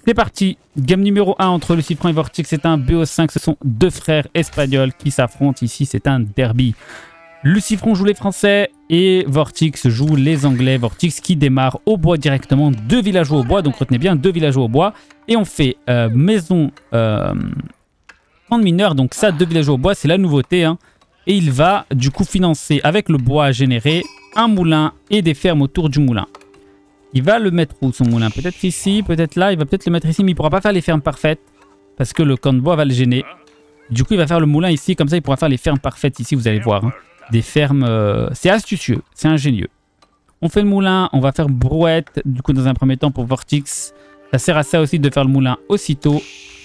C'est parti. Game numéro 1 entre Lucifron et Vortix. C'est un BO5. Ce sont deux frères espagnols qui s'affrontent ici. C'est un derby. Lucifron joue les Français et Vortix joue les Anglais. Vortix qui démarre au bois directement. Deux villageois au bois. Donc retenez bien, deux villageois au bois. Et on fait maison camp de mineurs. Donc ça, deux villageois au bois, c'est la nouveauté. Hein. Et il va du coup financer avec le bois généré un moulin et des fermes autour du moulin. Il va le mettre où son moulin? Peut-être ici, peut-être là. Il va peut-être le mettre ici, mais il ne pourra pas faire les fermes parfaites parce que le camp de bois va le gêner. Du coup, il va faire le moulin ici. Comme ça, il pourra faire les fermes parfaites ici, vous allez voir. Hein. Des fermes... c'est astucieux, c'est ingénieux. On fait le moulin, on va faire brouette. Du coup, dans un premier temps, pour Vortix, ça sert à ça aussi de faire le moulin aussitôt.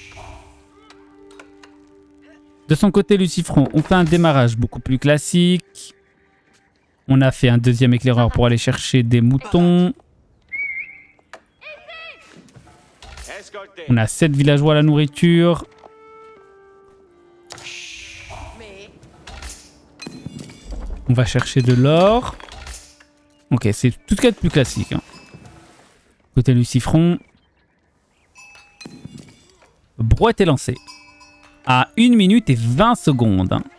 De son côté, Lucifron, on fait un démarrage beaucoup plus classique. On a fait un deuxième éclaireur pour aller chercher des moutons. On a 7 villageois à la nourriture. On va chercher de l'or. Ok, c'est tout ce qu'il y a de plus classique. Hein. Côté Lucifron. Brouette est lancée. À 1 minute et 20 secondes. Hein.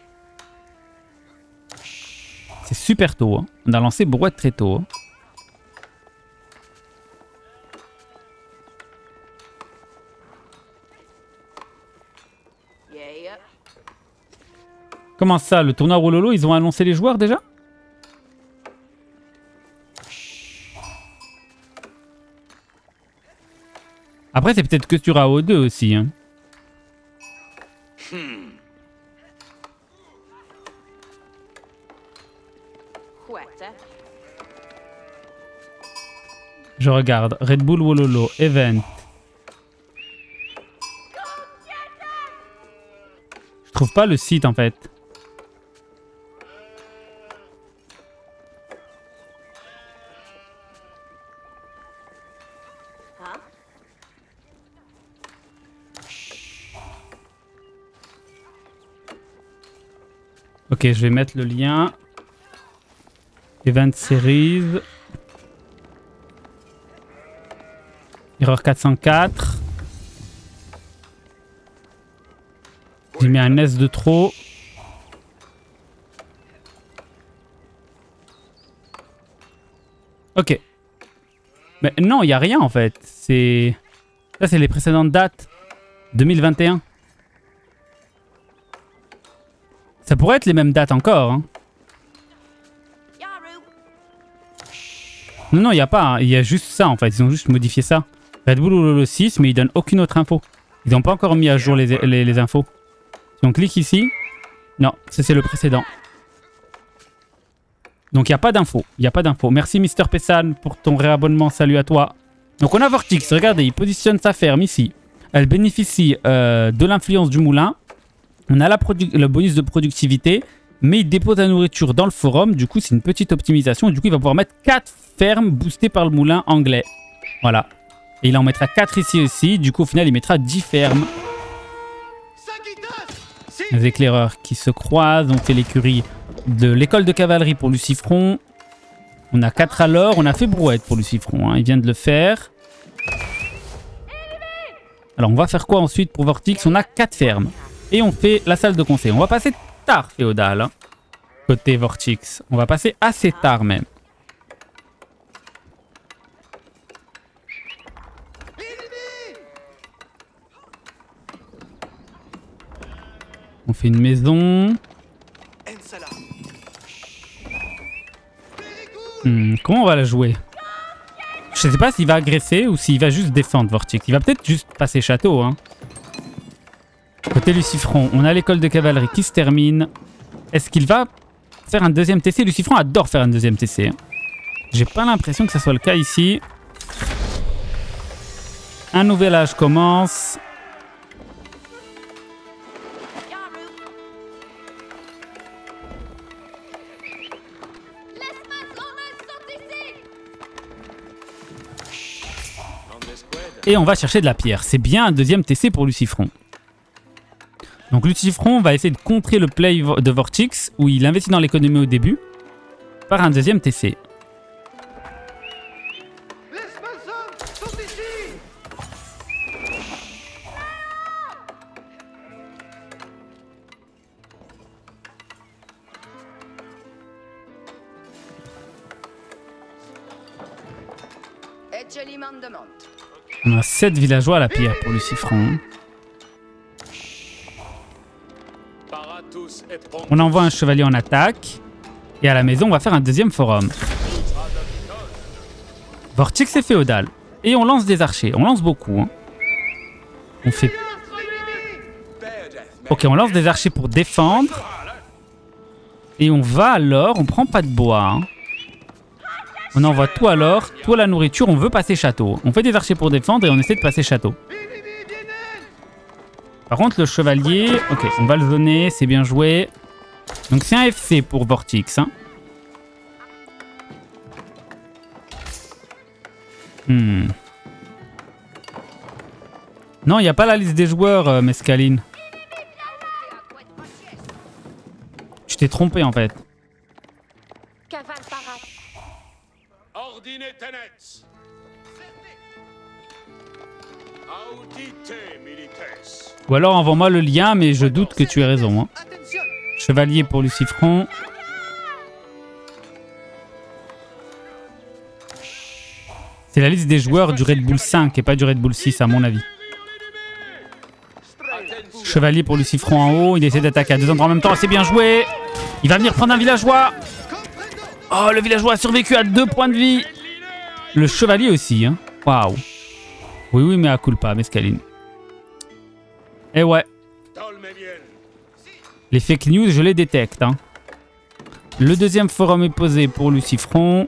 C'est super tôt. Hein. On a lancé brouette très tôt. Hein. Comment ça, le tournoi Wololo, ils ont annoncé les joueurs déjà? Après, c'est peut-être que sur AO2 aussi. Hein. Je regarde. Red Bull Wololo, Event. Je trouve pas le site en fait. Ok, je vais mettre le lien. Event Series. Erreur 404. J'ai mis un S de trop. Ok. Mais non, il n'y a rien en fait. C'est... Ça, c'est les précédentes dates. 2021. Ça pourrait être les mêmes dates encore. Hein. Non, non, il n'y a pas. Hein. Il y a juste ça en fait. Ils ont juste modifié ça. Red Bull Wololo 6, mais ils donnent aucune autre info. Ils n'ont pas encore mis à jour les infos. Si on clique ici, non, ça c'est le précédent. Donc il n'y a pas d'infos. Il n'y a pas d'infos. Merci Mister Pessan pour ton réabonnement. Salut à toi. Donc on a Vortix. Regardez, il positionne sa ferme ici. Elle bénéficie de l'influence du moulin. On a le bonus de productivité. Mais il dépose la nourriture dans le forum. Du coup, c'est une petite optimisation. Du coup, il va pouvoir mettre 4 fermes boostées par le moulin anglais. Voilà. Et il en mettra 4 ici aussi. Du coup, au final, il mettra 10 fermes. Les éclaireurs qui se croisent. On fait l'écurie de l'école de cavalerie pour Lucifron. On a 4 à l'or. On a fait brouette pour Lucifron. Hein. Il vient de le faire. Alors, on va faire quoi ensuite pour Vortix? On a 4 fermes. Et on fait la salle de conseil. On va passer tard, féodal. Hein, côté Vortix. On va passer assez tard même. On fait une maison. Comment on va la jouer? Je sais pas s'il va agresser ou s'il va juste défendre Vortix. Il va peut-être juste passer château. Hein. Côté Lucifron, on a l'école de cavalerie qui se termine. Est-ce qu'il va faire un deuxième TC? Lucifron adore faire un deuxième TC. Hein. J'ai pas l'impression que ce soit le cas ici. Un nouvel âge commence. Et on va chercher de la pierre. C'est bien un deuxième TC pour Lucifron. Donc Lucifron va essayer de contrer le play de Vortix, où il investit dans l'économie au début, par un deuxième TC. On a 7 villageois à la pierre pour Lucifron. On envoie un chevalier en attaque. Et à la maison, on va faire un deuxième forum. Vortix est féodal. Et on lance des archers. On lance beaucoup. Hein. On fait... Ok, on lance des archers pour défendre. Et on va alors... On prend pas de bois. Hein. On envoie tout alors. Tout à la nourriture. On veut passer château. On fait des archers pour défendre et on essaie de passer château. Par contre, le chevalier... Ok, on va le zoner. C'est bien joué. Donc c'est un FC pour Vortix. Hein. Non, il n'y a pas la liste des joueurs, Mescaline. Tu t'es trompé en fait. Ou alors envoie-moi le lien, mais je doute que tu aies raison. Hein. Chevalier pour Lucifron. C'est la liste des joueurs du Red Bull 5 et pas du Red Bull 6 à mon avis. Chevalier pour Lucifron en haut. Il essaie d'attaquer à 2 endroits en même temps. C'est bien joué. Il va venir prendre un villageois. Oh, le villageois a survécu à 2 points de vie. Le chevalier aussi. Hein. Waouh. Oui, oui, mais à culpa, Mescaline. Eh ouais. Les fake news, je les détecte. Hein. Le deuxième forum est posé pour Lucifron.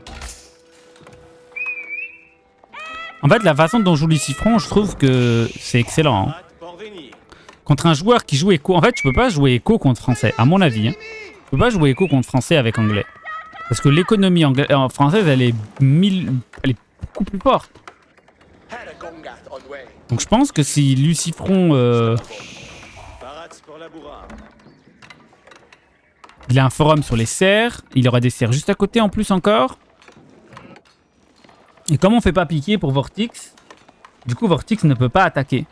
En fait, la façon dont joue Lucifron, je trouve que c'est excellent. Hein. Contre un joueur qui joue écho... En fait, tu peux pas jouer écho contre français, à mon avis. Hein. Tu peux pas jouer écho contre français avec anglais. Parce que l'économie française, elle est beaucoup plus forte. Donc je pense que si Lucifron... Il a un forum sur les serres. Il aura des serres juste à côté en plus encore. Et comme on fait pas piquer pour Vortix, du coup Vortix ne peut pas attaquer.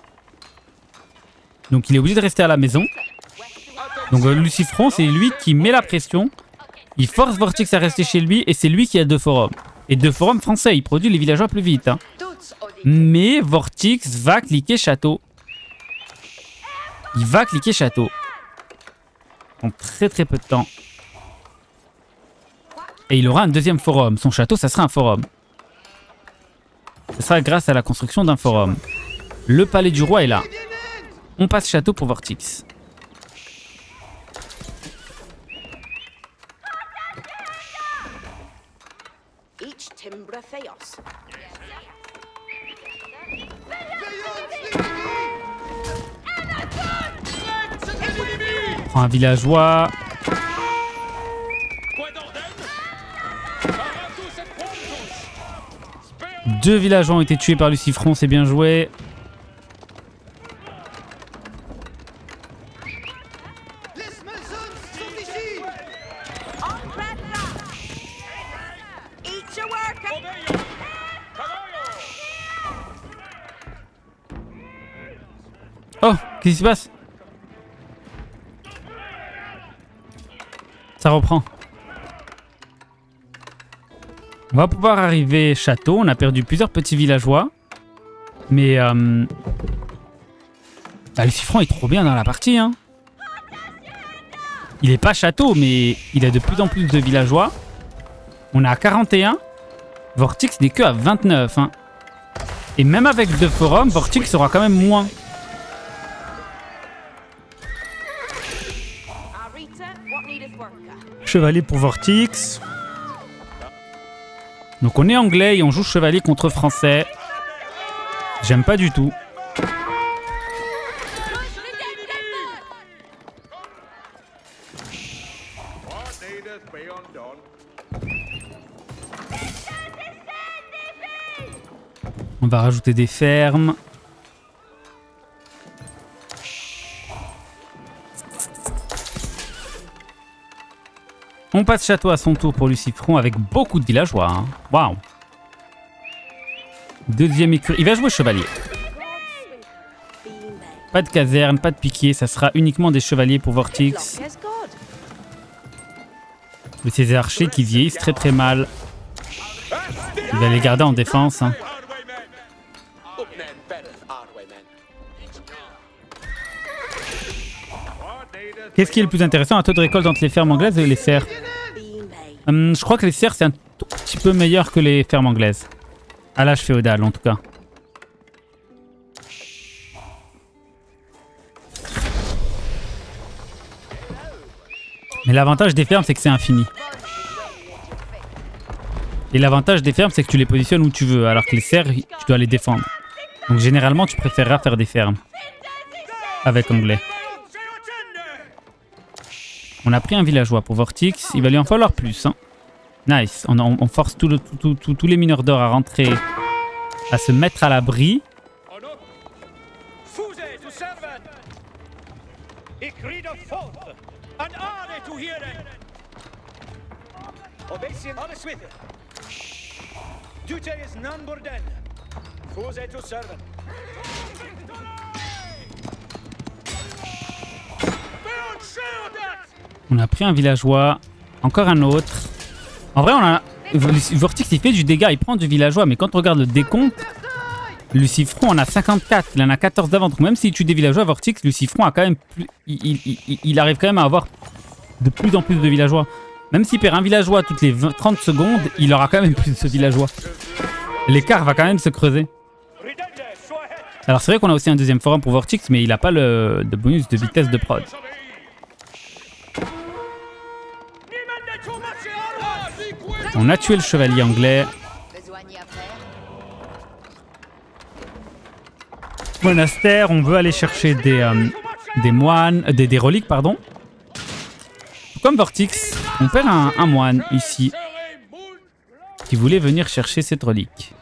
Donc il est obligé de rester à la maison. Donc Lucifron, c'est lui qui met la pression. Il force Vortix à rester chez lui et c'est lui qui a 2 forums. Et 2 forums français, il produit les villageois plus vite. Hein. Mais Vortix va cliquer château. Il va cliquer château. En très très peu de temps. Et il aura un deuxième forum. Son château, ça sera un forum. Ce sera grâce à la construction d'un forum. Le palais du roi est là. On passe château pour Vortix. On prend un villageois. Deux villageois ont été tués par Lucifron, c'est bien joué. Oh, qu'est-ce qui se passe? Ça reprend. On va pouvoir arriver château. On a perdu plusieurs petits villageois. Mais Lucifron est trop bien dans la partie. Hein. Il est pas château, mais il a de plus en plus de villageois. On est à 41. Vortix n'est que à 29. Hein. Et même avec 2 forums, Vortix sera quand même moins. Chevalier pour Vortix. Donc on est anglais et on joue chevalier contre français. J'aime pas du tout. On va rajouter des fermes. On passe château à son tour pour Lucifron avec beaucoup de villageois. Hein. Waouh. Deuxième écurie. Il va jouer chevalier. Pas de caserne, pas de piquet. Ça sera uniquement des chevaliers pour Vortix. De ces archers qui vieillissent très très mal. Il va les garder en défense. Hein. Qu'est-ce qui est le plus intéressant? Un taux de récolte entre les fermes anglaises et les serres. Je crois que les serres, c'est un tout petit peu meilleur que les fermes anglaises. À l'âge féodal, en tout cas. Mais l'avantage des fermes, c'est que c'est infini. Et l'avantage des fermes, c'est que tu les positionnes où tu veux, alors que les serres, tu dois les défendre. Donc généralement, tu préféreras faire des fermes. Avec anglais. On a pris un villageois pour Vortix. Il va lui en falloir plus. Hein. Nice. On force tous les mineurs d'or à rentrer, à se mettre à l'abri. On a pris un villageois, encore un autre. En vrai, on a Vortix, il fait du dégât, il prend du villageois, mais quand on regarde le décompte, Lucifron en a 54, il en a 14 d'avant. Donc même s'il tue des villageois, Vortix, Lucifron a quand même plus, il arrive quand même à avoir de plus en plus de villageois. Même s'il perd un villageois toutes les 30 secondes, il aura quand même plus de ce villageois. L'écart va quand même se creuser. Alors c'est vrai qu'on a aussi un deuxième forum pour Vortix, mais il n'a pas de bonus de vitesse de prod. On a tué le chevalier anglais. Monastère, on veut aller chercher des moines, des reliques, pardon. Comme Vortix, on perd un moine ici qui voulait venir chercher cette relique.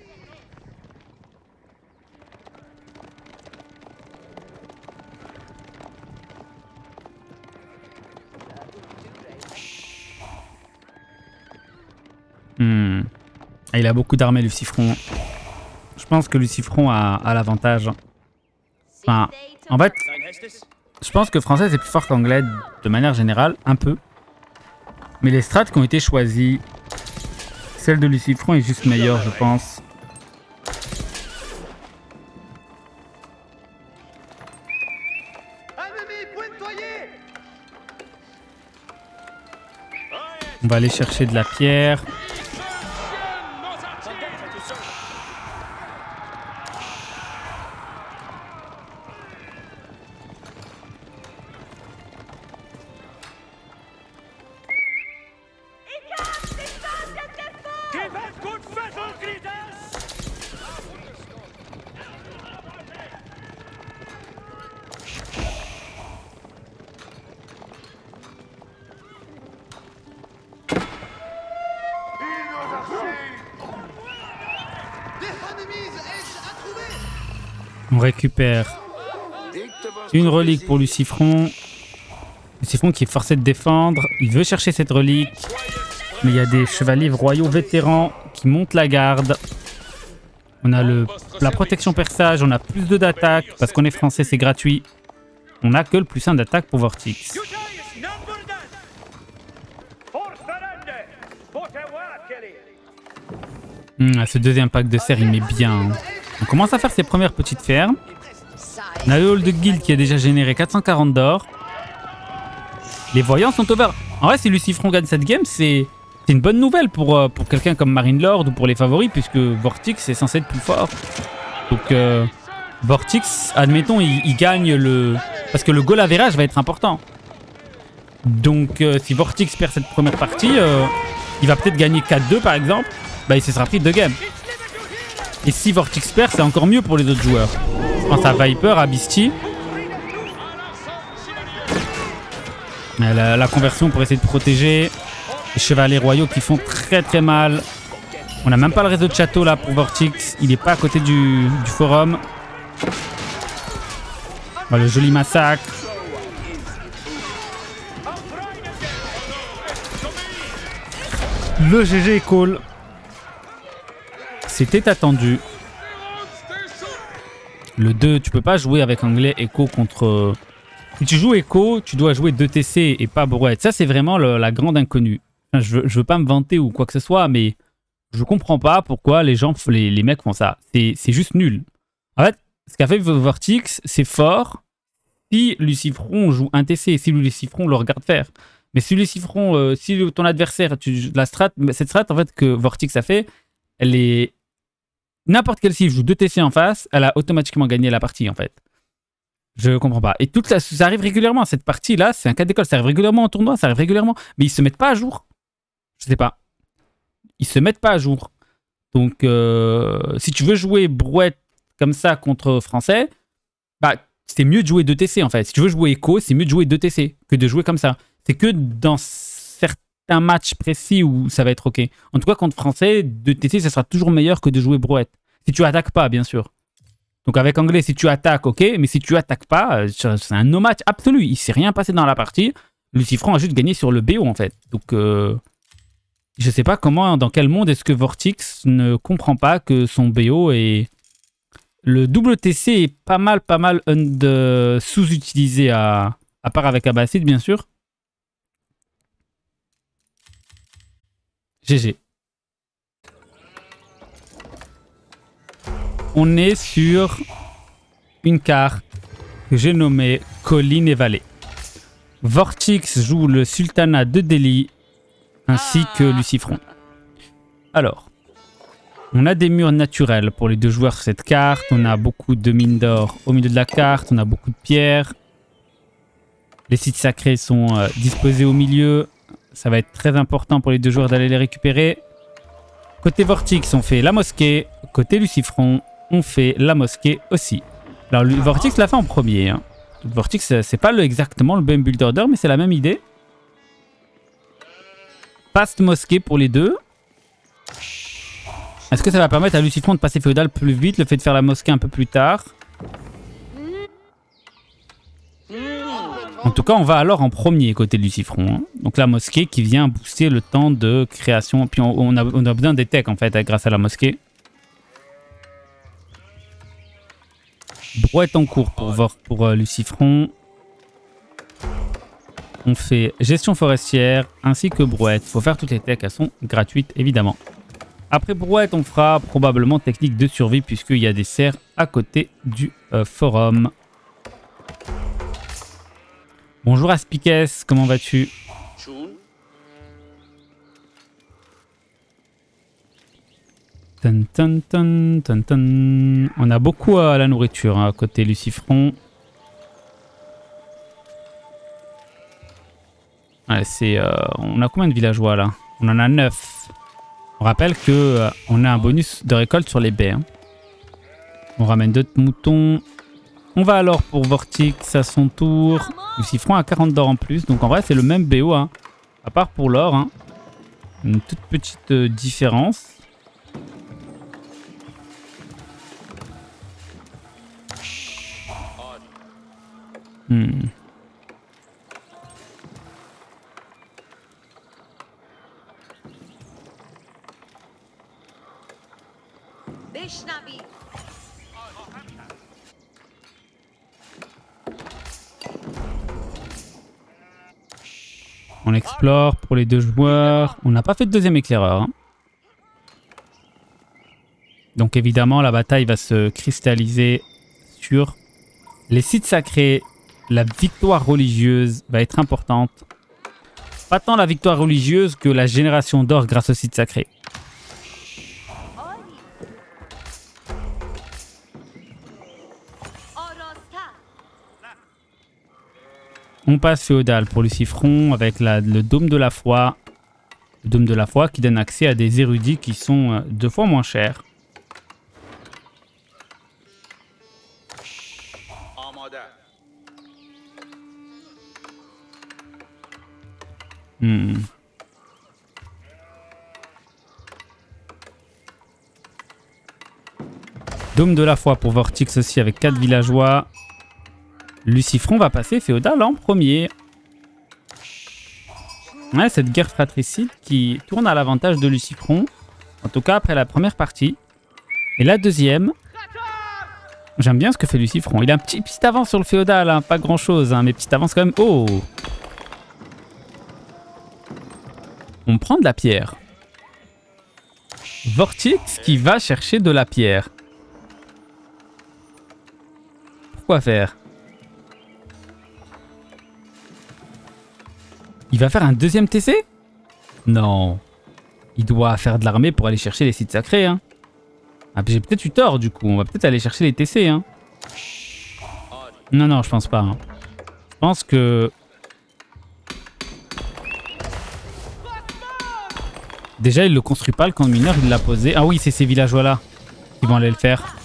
Il a beaucoup d'armées, Lucifron. Je pense que Lucifron a l'avantage. Enfin, en fait, je pense que français est plus fort qu'anglais de manière générale, un peu. Mais les strats qui ont été choisis, celle de Lucifron est juste meilleure, je pense. On va aller chercher de la pierre. On récupère une relique pour Lucifron. Lucifron qui est forcé de défendre. Il veut chercher cette relique. Mais il y a des chevaliers royaux vétérans qui montent la garde. On a la protection perçage. On a plus 2 d'attaque. Parce qu'on est français, c'est gratuit. On n'a que le plus 1 d'attaque pour Vortix. Ce deuxième pack de serre, il met bien. On commence à faire ses premières petites fermes. On a le hall de guild qui a déjà généré 440 d'or. Les voyants sont over. En vrai, si Lucifron gagne cette game, c'est une bonne nouvelle pour quelqu'un comme Marine Lord ou pour les favoris, puisque Vortix est censé être plus fort. Donc, Vortix, admettons, il gagne le... Parce que le goal average va être important. Donc, si Vortix perd cette première partie, il va peut-être gagner 4-2 par exemple. Bah, il se sera pris 2 games. Et si Vortix perd, c'est encore mieux pour les autres joueurs. Je pense à Viper, à Beastie. La conversion pour essayer de protéger. Les chevaliers royaux qui font très très mal. On n'a même pas le réseau de château là pour Vortix. Il n'est pas à côté du forum. Voilà, le joli massacre. Le GG est cool. C'était attendu. Le 2, tu peux pas jouer avec anglais Echo contre... Si tu joues Echo, tu dois jouer 2 TC et pas Brouette. Ça, c'est vraiment la grande inconnue. Enfin, je veux pas me vanter ou quoi que ce soit, mais Je comprends pas pourquoi les mecs font ça. C'est juste nul. En fait, ce qu'a fait Vortex, c'est fort si Lucifron joue un TC, si Lucifron le regarde faire. Mais si Lucifron, si ton adversaire, cette strat en fait que Vortex a fait, elle est... N'importe quel cible joue 2 TC en face, elle a automatiquement gagné la partie en fait. Je comprends pas. Et ça arrive régulièrement. Cette partie-là, c'est un cas d'école. Ça arrive régulièrement en tournoi, ça arrive régulièrement. Mais ils se mettent pas à jour. Je sais pas. Ils se mettent pas à jour. Donc, si tu veux jouer brouette comme ça contre français, bah, c'est mieux de jouer 2 TC en fait. Si tu veux jouer écho, c'est mieux de jouer 2 TC que de jouer comme ça. C'est que dans certains matchs précis où ça va être ok. En tout cas, contre français, 2 TC, ça sera toujours meilleur que de jouer brouette. Si tu attaques pas, bien sûr. Donc avec anglais, si tu attaques, ok. Mais si tu attaques pas, c'est un no-match absolu. Il s'est rien passé dans la partie. Lucifron a juste gagné sur le BO en fait. Donc, je sais pas comment, dans quel monde est-ce que Vortex ne comprend pas que son BO est... Le double TC est pas mal sous-utilisé à part avec Abbasid, bien sûr. GG. On est sur une carte que j'ai nommée Collines et Vallées. Vortex joue le Sultanat de Delhi ainsi que Lucifron. Alors, on a des murs naturels pour les 2 joueurs sur cette carte. On a beaucoup de mines d'or au milieu de la carte. On a beaucoup de pierres. Les sites sacrés sont disposés au milieu. Ça va être très important pour les 2 joueurs d'aller les récupérer. Côté Vortex, on fait la mosquée. Côté Lucifron, on fait la mosquée aussi. Alors, Vortex l'a fait en premier. Hein. Vortex, c'est pas exactement le même build order, mais c'est la même idée. Passe mosquée pour les 2. Est-ce que ça va permettre à Lucifron de passer féodal plus vite, le fait de faire la mosquée un peu plus tard? En tout cas, on va alors en premier côté Lucifron. Hein. Donc la mosquée qui vient booster le temps de création. Puis on a besoin des techs en fait grâce à la mosquée. Brouette en cours pour Lucifron. On fait gestion forestière ainsi que brouette. Il faut faire toutes les techs, elles sont gratuites évidemment. Après brouette, on fera probablement technique de survie puisqu'il y a des serres à côté du forum. Bonjour Aspikes, comment vas-tu? On a beaucoup à la nourriture hein, à côté Lucifron. Ouais, on a combien de villageois là? On en a 9. On rappelle que on a un bonus de récolte sur les baies. Hein. On ramène d'autres moutons. On va alors pour Vortex à son tour. Lucifron a 40 d'or en plus. Donc en vrai c'est le même BO. Hein. À part pour l'or. Hein. Une toute petite différence. On explore pour les 2 joueurs. On n'a pas fait de deuxième éclaireur. Hein. Donc évidemment, la bataille va se cristalliser sur les sites sacrés. La victoire religieuse va être importante. Pas tant la victoire religieuse que la génération d'or grâce aux sites sacrés. On passe féodal pour Lucifron avec le dôme de la foi. Le dôme de la foi qui donne accès à des érudits qui sont 2 fois moins chers. Dôme de la foi pour Vortex aussi avec 4 villageois. Lucifron va passer féodal en premier. Ouais, cette guerre fratricide qui tourne à l'avantage de Lucifron. En tout cas après la première partie. Et la deuxième. J'aime bien ce que fait Lucifron. Il a un petit avance sur le féodal, hein, pas grand chose, hein, mais petite avance quand même. Oh! On prend de la pierre. Vortix qui va chercher de la pierre. Pourquoi faire? Il va faire un deuxième TC? Non. Il doit faire de l'armée pour aller chercher les sites sacrés. Hein. Ah, j'ai peut-être eu tort du coup. On va peut-être aller chercher les TC. Hein. Non, non, je pense pas. Hein. Je pense que... Déjà, il le construit pas, le camp de mineurs, il l'a posé. Ah oui, c'est ces villageois-là qui vont aller le faire.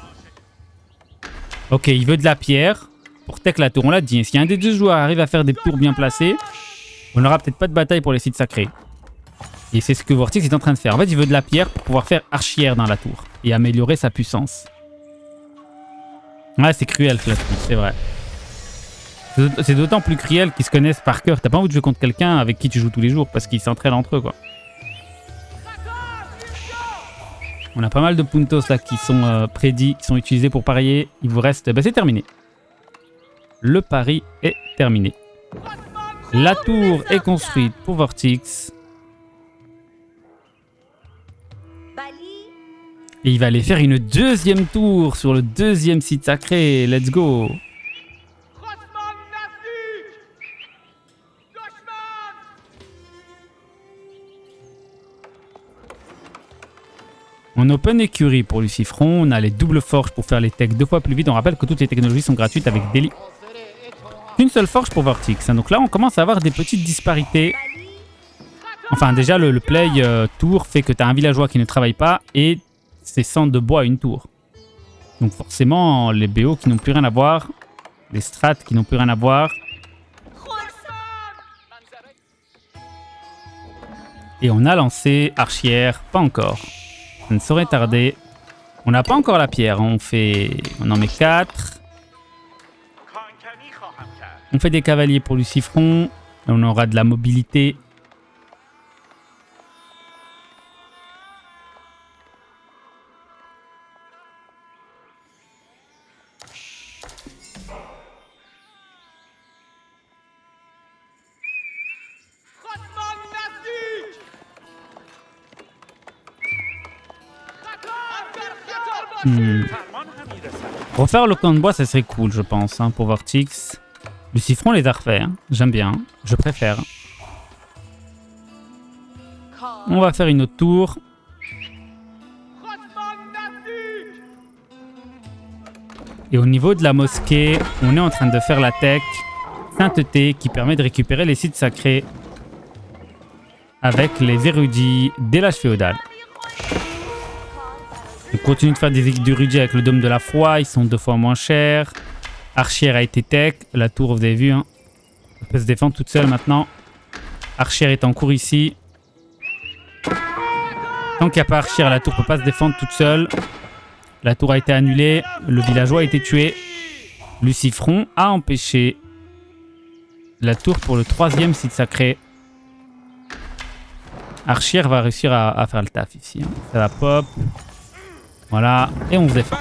Ok, il veut de la pierre pour tech la tour. On l'a dit. Si un des deux joueurs arrive à faire des tours bien placés, on n'aura peut-être pas de bataille pour les sites sacrés. Et c'est ce que Vortix est en train de faire. En fait, il veut de la pierre pour pouvoir faire archière dans la tour et améliorer sa puissance. Ouais, c'est cruel, Flatfoot, c'est vrai. C'est d'autant plus cruel qu'ils se connaissent par cœur. T'as pas envie de jouer contre quelqu'un avec qui tu joues tous les jours parce qu'ils s'entraînent entre eux, quoi. On a pas mal de puntos là qui sont prédits, qui sont utilisés pour parier. Il vous reste... Bah, c'est terminé. Le pari est terminé. La tour est construite pour Vortix. Et il va aller faire une deuxième tour sur le deuxième site sacré. Let's go. On open écurie pour Lucifron. On a les doubles forges pour faire les techs 2 fois plus vite. On rappelle que toutes les technologies sont gratuites avec Daily. Une seule forge pour Vortix. Donc là, on commence à avoir des petites disparités. Enfin, déjà, le play tour fait que tu as un villageois qui ne travaille pas et c'est 100 de bois à une tour. Donc forcément, les BO qui n'ont plus rien à voir, les strats qui n'ont plus rien à voir. Et on a lancé archière, pas encore. Ça ne saurait tarder. On n'a pas encore la pierre, on en met 4. On fait des cavaliers pour Lucifron. On aura de la mobilité. Refaire le camp de bois, ça serait cool, je pense, hein, pour Vortix. Lucifron les a refaits, hein. J'aime bien, je préfère. On va faire une autre tour. Et au niveau de la mosquée, on est en train de faire la tech sainteté qui permet de récupérer les sites sacrés avec les érudits dès l'âge féodal. On continue de faire des érudits avec le dôme de la foi, ils sont 2 fois moins chers. Archière a été tech, la tour vous avez vu, hein. Elle peut se défendre toute seule maintenant. Archière est en cours ici. Tant qu'il n'y a pas Archière, la tour ne peut pas se défendre toute seule. La tour a été annulée, le villageois a été tué. Lucifron a empêché la tour pour le 3e site sacré. Archière va réussir à faire le taf ici, hein. Ça va pop. Voilà, et on se défend.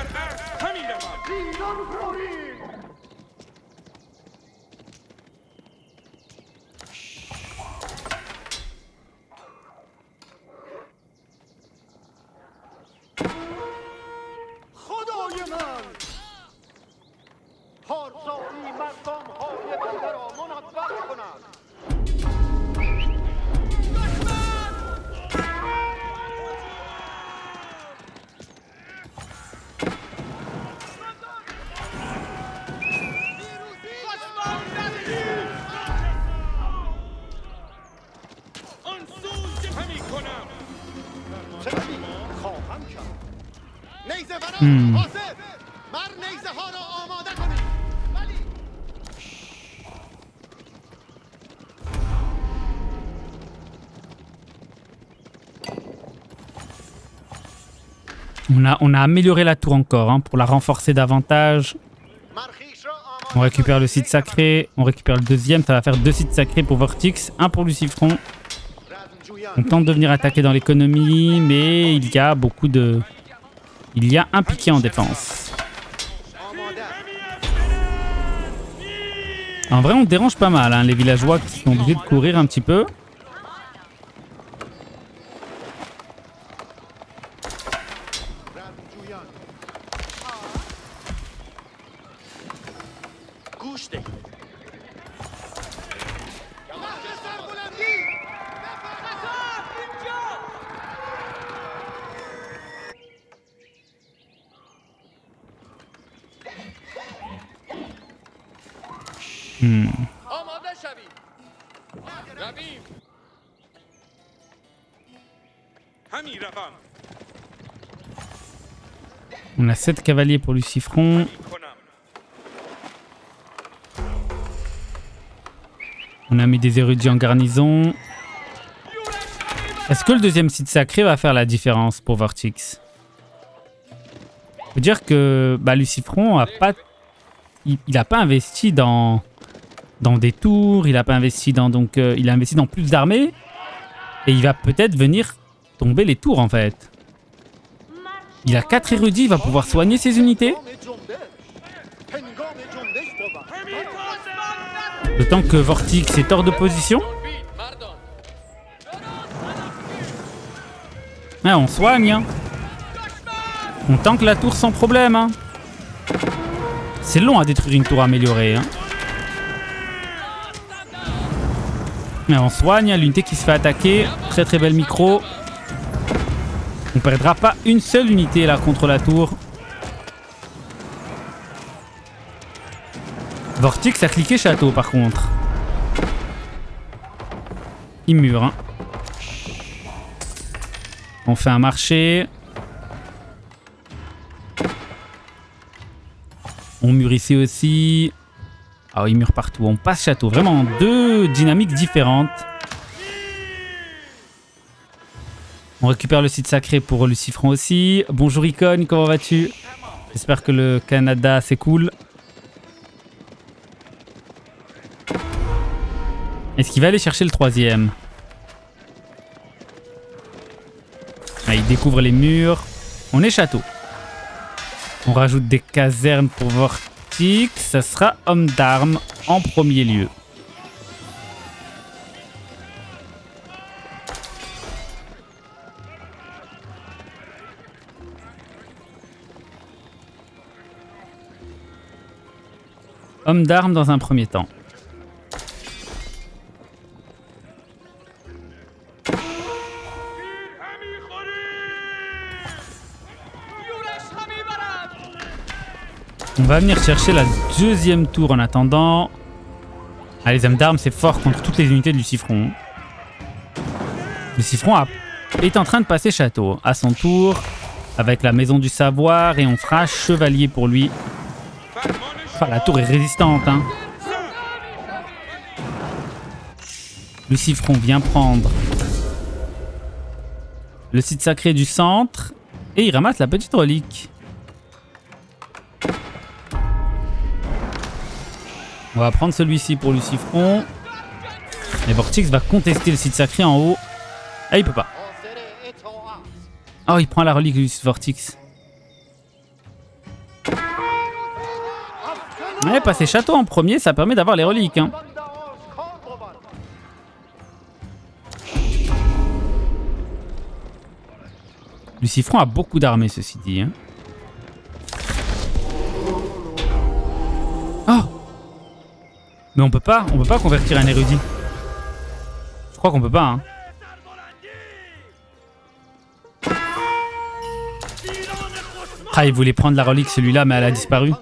On a amélioré la tour encore, hein, pour la renforcer davantage. On récupère le site sacré, on récupère le deuxième, ça va faire 2 sites sacrés pour Vortix, 1 pour Lucifron. On tente de venir attaquer dans l'économie, mais il y a beaucoup de... Il y a un piqué en défense. En vrai, on dérange pas mal, hein, les villageois qui sont obligés de courir un petit peu. On a 7 cavaliers pour Lucifron. On a mis des érudits en garnison. Est-ce que le deuxième site sacré va faire la différence pour Vortix? Faut dire que Lucifron a pas, il a pas investi dans des tours, il a pas investi dans il a investi dans plus d'armées et il va peut-être venir tomber les tours en fait. Il a 4 érudits, il va pouvoir soigner ses unités. Le temps que Vortix est hors de position. Ah, on soigne. Hein. On tank la tour sans problème. Hein. C'est long à détruire une tour améliorée. Hein. Mais on soigne l'unité qui se fait attaquer. Très très belle micro. On perdra pas une seule unité là contre la tour. Vortix a cliqué château par contre. Il mure. Hein. On fait un marché. On mure ici aussi. Ah, il mure partout. On passe château. Vraiment deux dynamiques différentes. On récupère le site sacré pour Lucifron aussi. Bonjour Icon, comment vas-tu? J'espère que le Canada c'est cool. Est-ce qu'il va aller chercher le troisième? Ah, il découvre les murs. On est château. On rajoute des casernes pour Vortix. Ça sera homme d'armes en premier lieu. Homme d'armes dans un premier temps. On va venir chercher la deuxième tour en attendant. Ah, les hommes d'armes, c'est fort contre toutes les unités de Lucifron. Lucifron est en train de passer château à son tour avec la maison du savoir et on fera chevalier pour lui. Enfin, la tour est résistante. Hein. Lucifron vient prendre le site sacré du centre et il ramasse la petite relique. On va prendre celui-ci pour Lucifron. Et Vortix va contester le site sacré en haut. Ah, il peut pas. Oh, il prend la relique Vortix. Ouais, passer château en premier, ça permet d'avoir les reliques. Hein. Lucifron a beaucoup d'armées, ceci dit. Hein. Oh! Mais on peut pas convertir un érudit. Je crois qu'on peut pas. Hein. Ah, il voulait prendre la relique celui-là, mais elle a disparu.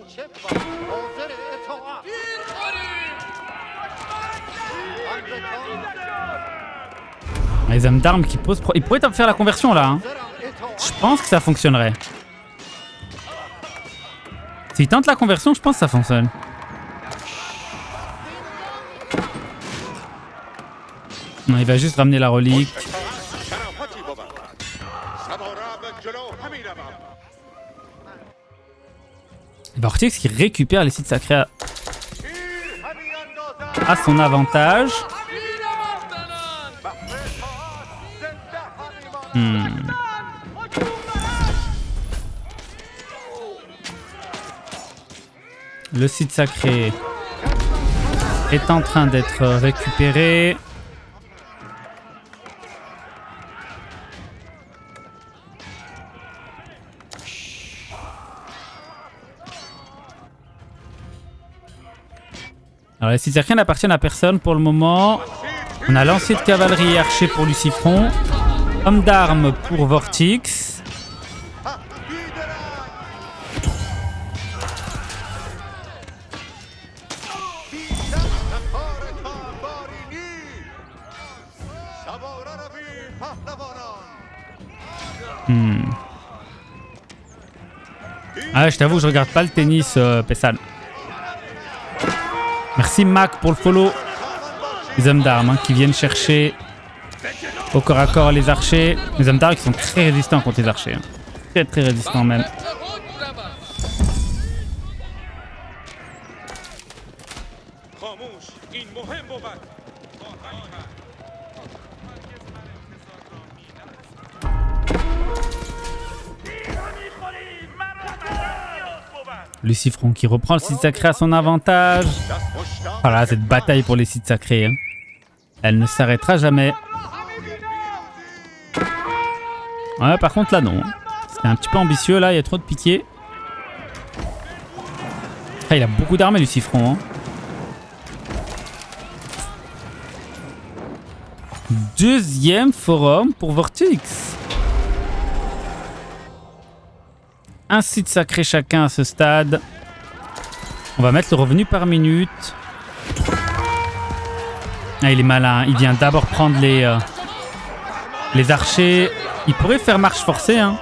Les hommes d'armes qui posent... Il pourrait faire la conversion là. Hein. Je pense que ça fonctionnerait. S'il tente la conversion, je pense que ça fonctionne. Non, il va juste ramener la relique. Vortix qui récupère les sites sacrés à son avantage. Le site sacré est en train d'être récupéré. Alors les sites sacrés n'appartiennent à personne pour le moment. On a lancier de cavalerie et archer pour Lucifron. Homme d'armes pour Vortix. Ah, je t'avoue, je regarde pas le tennis, Pessan. Merci Mac pour le follow. Les hommes d'armes qui viennent chercher au corps à corps les archers. Les hommes d'armes qui sont très résistants contre les archers. Très très résistants même. Lucifron qui reprend le site sacré à son avantage. Voilà, cette bataille pour les sites sacrés. Hein. Elle ne s'arrêtera jamais. Ouais, par contre là non. C'était un petit peu ambitieux là, il y a trop de piquets. Ah, il a beaucoup d'armées Lucifron. Hein. Deuxième forum pour Vortix. Un site sacré chacun à ce stade. On va mettre le revenu par minute. Ah, il est malin. Il vient d'abord prendre les archers. Il pourrait faire marche forcée. Hein.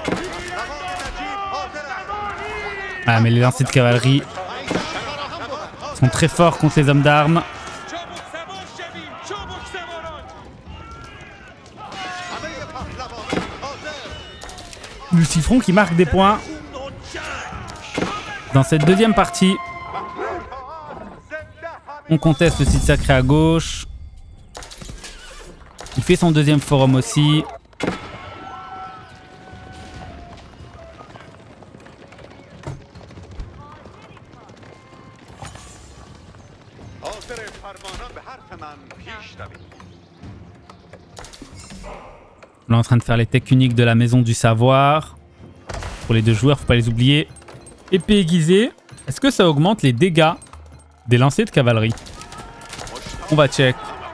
Ah, mais les lancers de cavalerie sont très forts contre les hommes d'armes. Lucifron qui marque des points. Dans cette deuxième partie, on conteste le site sacré à gauche. Il fait son deuxième forum aussi. On est en train de faire les techs uniques de la maison du savoir. Pour les deux joueurs, faut pas les oublier. Épée aiguisée. Est-ce que ça augmente les dégâts des lancers de cavalerie? On va check.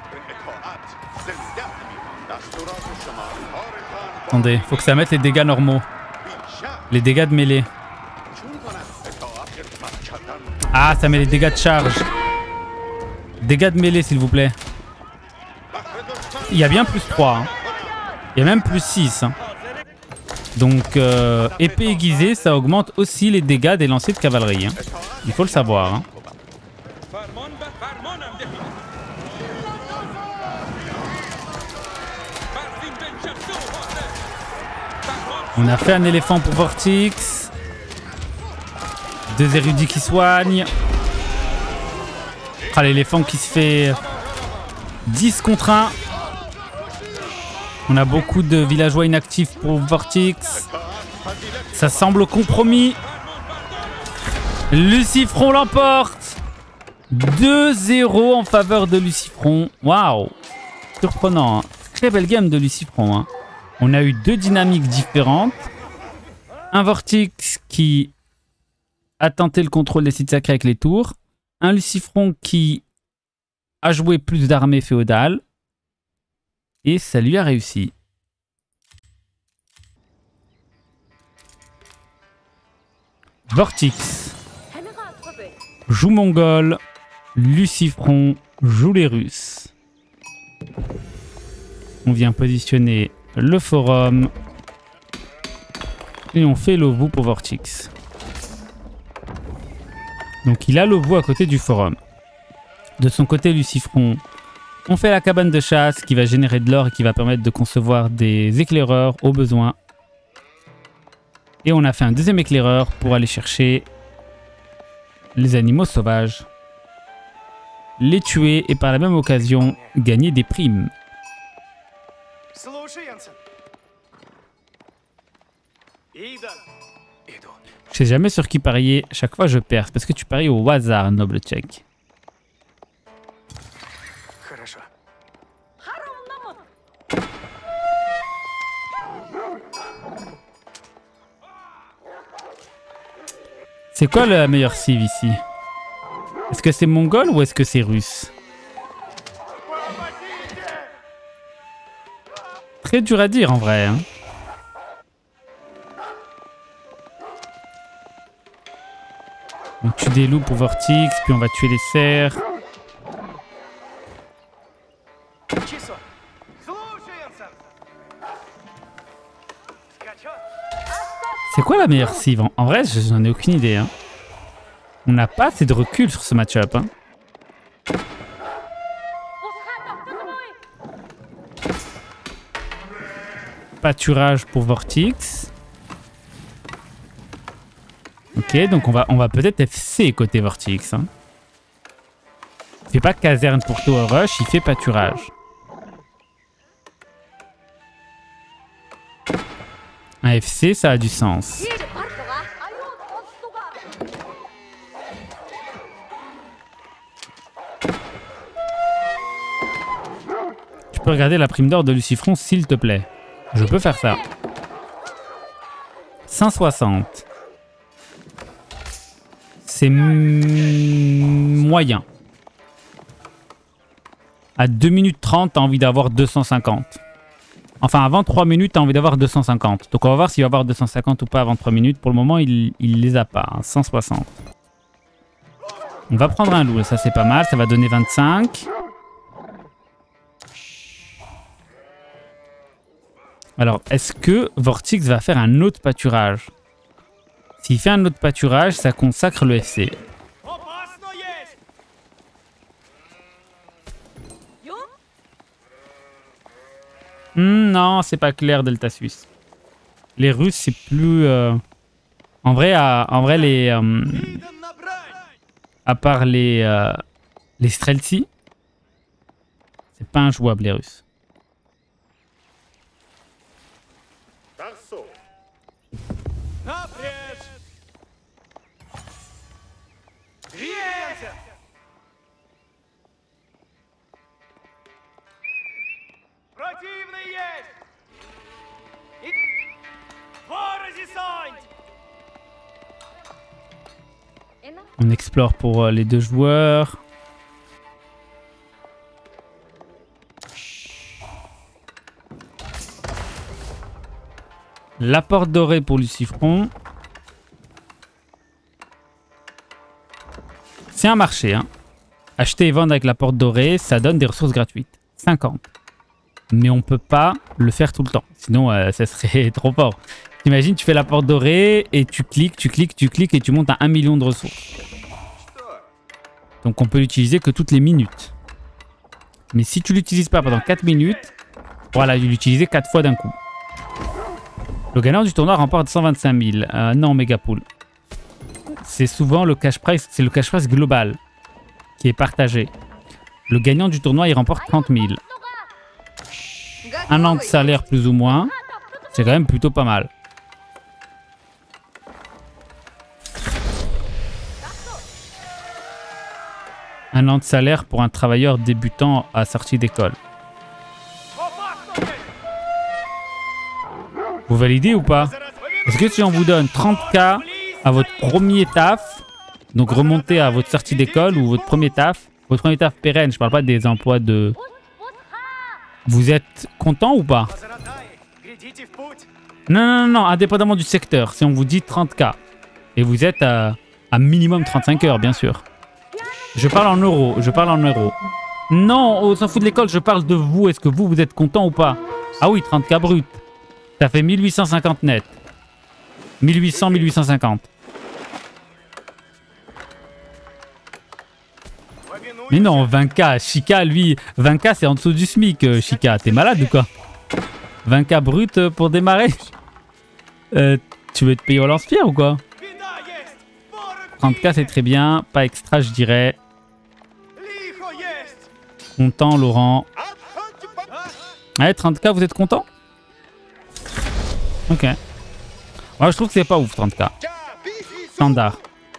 Attendez, faut que ça mette les dégâts normaux. Les dégâts de mêlée. Ah, ça met les dégâts de charge. Dégâts de mêlée, s'il vous plaît. Il y a bien plus 3. Hein. Il y a même plus 6. Hein. Donc, épée aiguisée, ça augmente aussi les dégâts des lancers de cavalerie. Hein. Il faut le savoir. Hein. On a fait un éléphant pour Vortix. 2 érudits qui soignent. Ah, l'éléphant qui se fait 10 contre 1. On a beaucoup de villageois inactifs pour Vortix. Ça semble compromis. Lucifron l'emporte. 2-0 en faveur de Lucifron. Waouh. Surprenant. Hein. Très belle game de Lucifron. Hein. On a eu 2 dynamiques différentes. Un Vortix qui a tenté le contrôle des sites sacrés avec les tours. Un Lucifron qui a joué plus d'armées féodales. Et ça lui a réussi. Vortix joue Mongol. Lucifron joue les Russes. On vient positionner le forum. Et on fait l'Ovu pour Vortix. Donc il a l'Ovu à côté du forum. De son côté, Lucifron, on fait la cabane de chasse qui va générer de l'or et qui va permettre de concevoir des éclaireurs au besoin. Et on a fait un deuxième éclaireur pour aller chercher les animaux sauvages. Les tuer et par la même occasion gagner des primes. Je sais jamais sur qui parier, chaque fois je perds. Parce que tu paries au hasard, noble tchèque. C'est quoi la meilleure cive ici? Est-ce que c'est mongol ou est-ce que c'est russe? Très dur à dire en vrai. Hein. On tue des loups pour Vortix, puis on va tuer les cerfs. C'est quoi la meilleure cive? En vrai, j'en ai aucune idée. Hein. On n'a pas assez de recul sur ce match-up. Hein. Pâturage pour Vortix. Ok, donc on va peut-être FC côté Vortix. Hein. Il fait pas caserne pour Tower Rush, il fait pâturage. Un FC, ça a du sens. Tu peux regarder la prime d'or de Lucifron, s'il te plaît. Je peux faire ça. 160. C'est moyen. À 2 minutes 30, t'as envie d'avoir 250. Enfin, avant 3 minutes, t'as envie d'avoir 250. Donc on va voir s'il va avoir 250 ou pas avant 3 minutes. Pour le moment, il les a pas. Hein, 160. On va prendre un loup. Ça, c'est pas mal. Ça va donner 25. Alors, est-ce que Vortix va faire un autre pâturage? S'il fait un autre pâturage, ça consacre le FC. Non, c'est pas clair, Delta Suisse. Les Russes, c'est plus... En vrai, les... à part les Streltsy, c'est pas injouable, les Russes. On explore pour les deux joueurs. La porte dorée pour Lucifron. C'est un marché. Hein. Acheter et vendre avec la porte dorée, ça donne des ressources gratuites. 50. Mais on peut pas le faire tout le temps. Sinon, ça serait trop fort. T'imagines, tu fais la porte dorée et tu cliques et tu montes à 1 million de ressources. Donc on peut l'utiliser que toutes les minutes. Mais si tu l'utilises pas pendant 4 minutes, voilà, tu l'utiliser 4 fois d'un coup. Le gagnant du tournoi remporte 125 000. Non, Megapool. C'est souvent le cash prize, c'est le cash prize global qui est partagé. Le gagnant du tournoi, il remporte 30 000. Un an de salaire plus ou moins. C'est quand même plutôt pas mal. Un an de salaire pour un travailleur débutant à sortie d'école. Vous validez ou pas? Est-ce que si on vous donne 30K à votre premier taf, donc remonter à votre sortie d'école ou votre premier taf pérenne, je parle pas des emplois de... Vous êtes content ou pas? Non, indépendamment du secteur. Si on vous dit 30K et vous êtes à minimum 35 heures, bien sûr. Je parle en euros, Non, on s'en fout de l'école, je parle de vous. Est-ce que vous êtes content ou pas? Ah oui, 30K brut. Ça fait 1850 net. 1800, 1850. Mais non, 20K, Chica, lui, 20K c'est en dessous du SMIC, Chica. T'es malade ou quoi? 20K brut pour démarrer? Tu veux te payer au lance-pierre ou quoi? 30K c'est très bien, pas extra je dirais. Content Laurent. Ouais, 30K vous êtes content? Ok. Moi je trouve que c'est pas ouf 30K. Standard.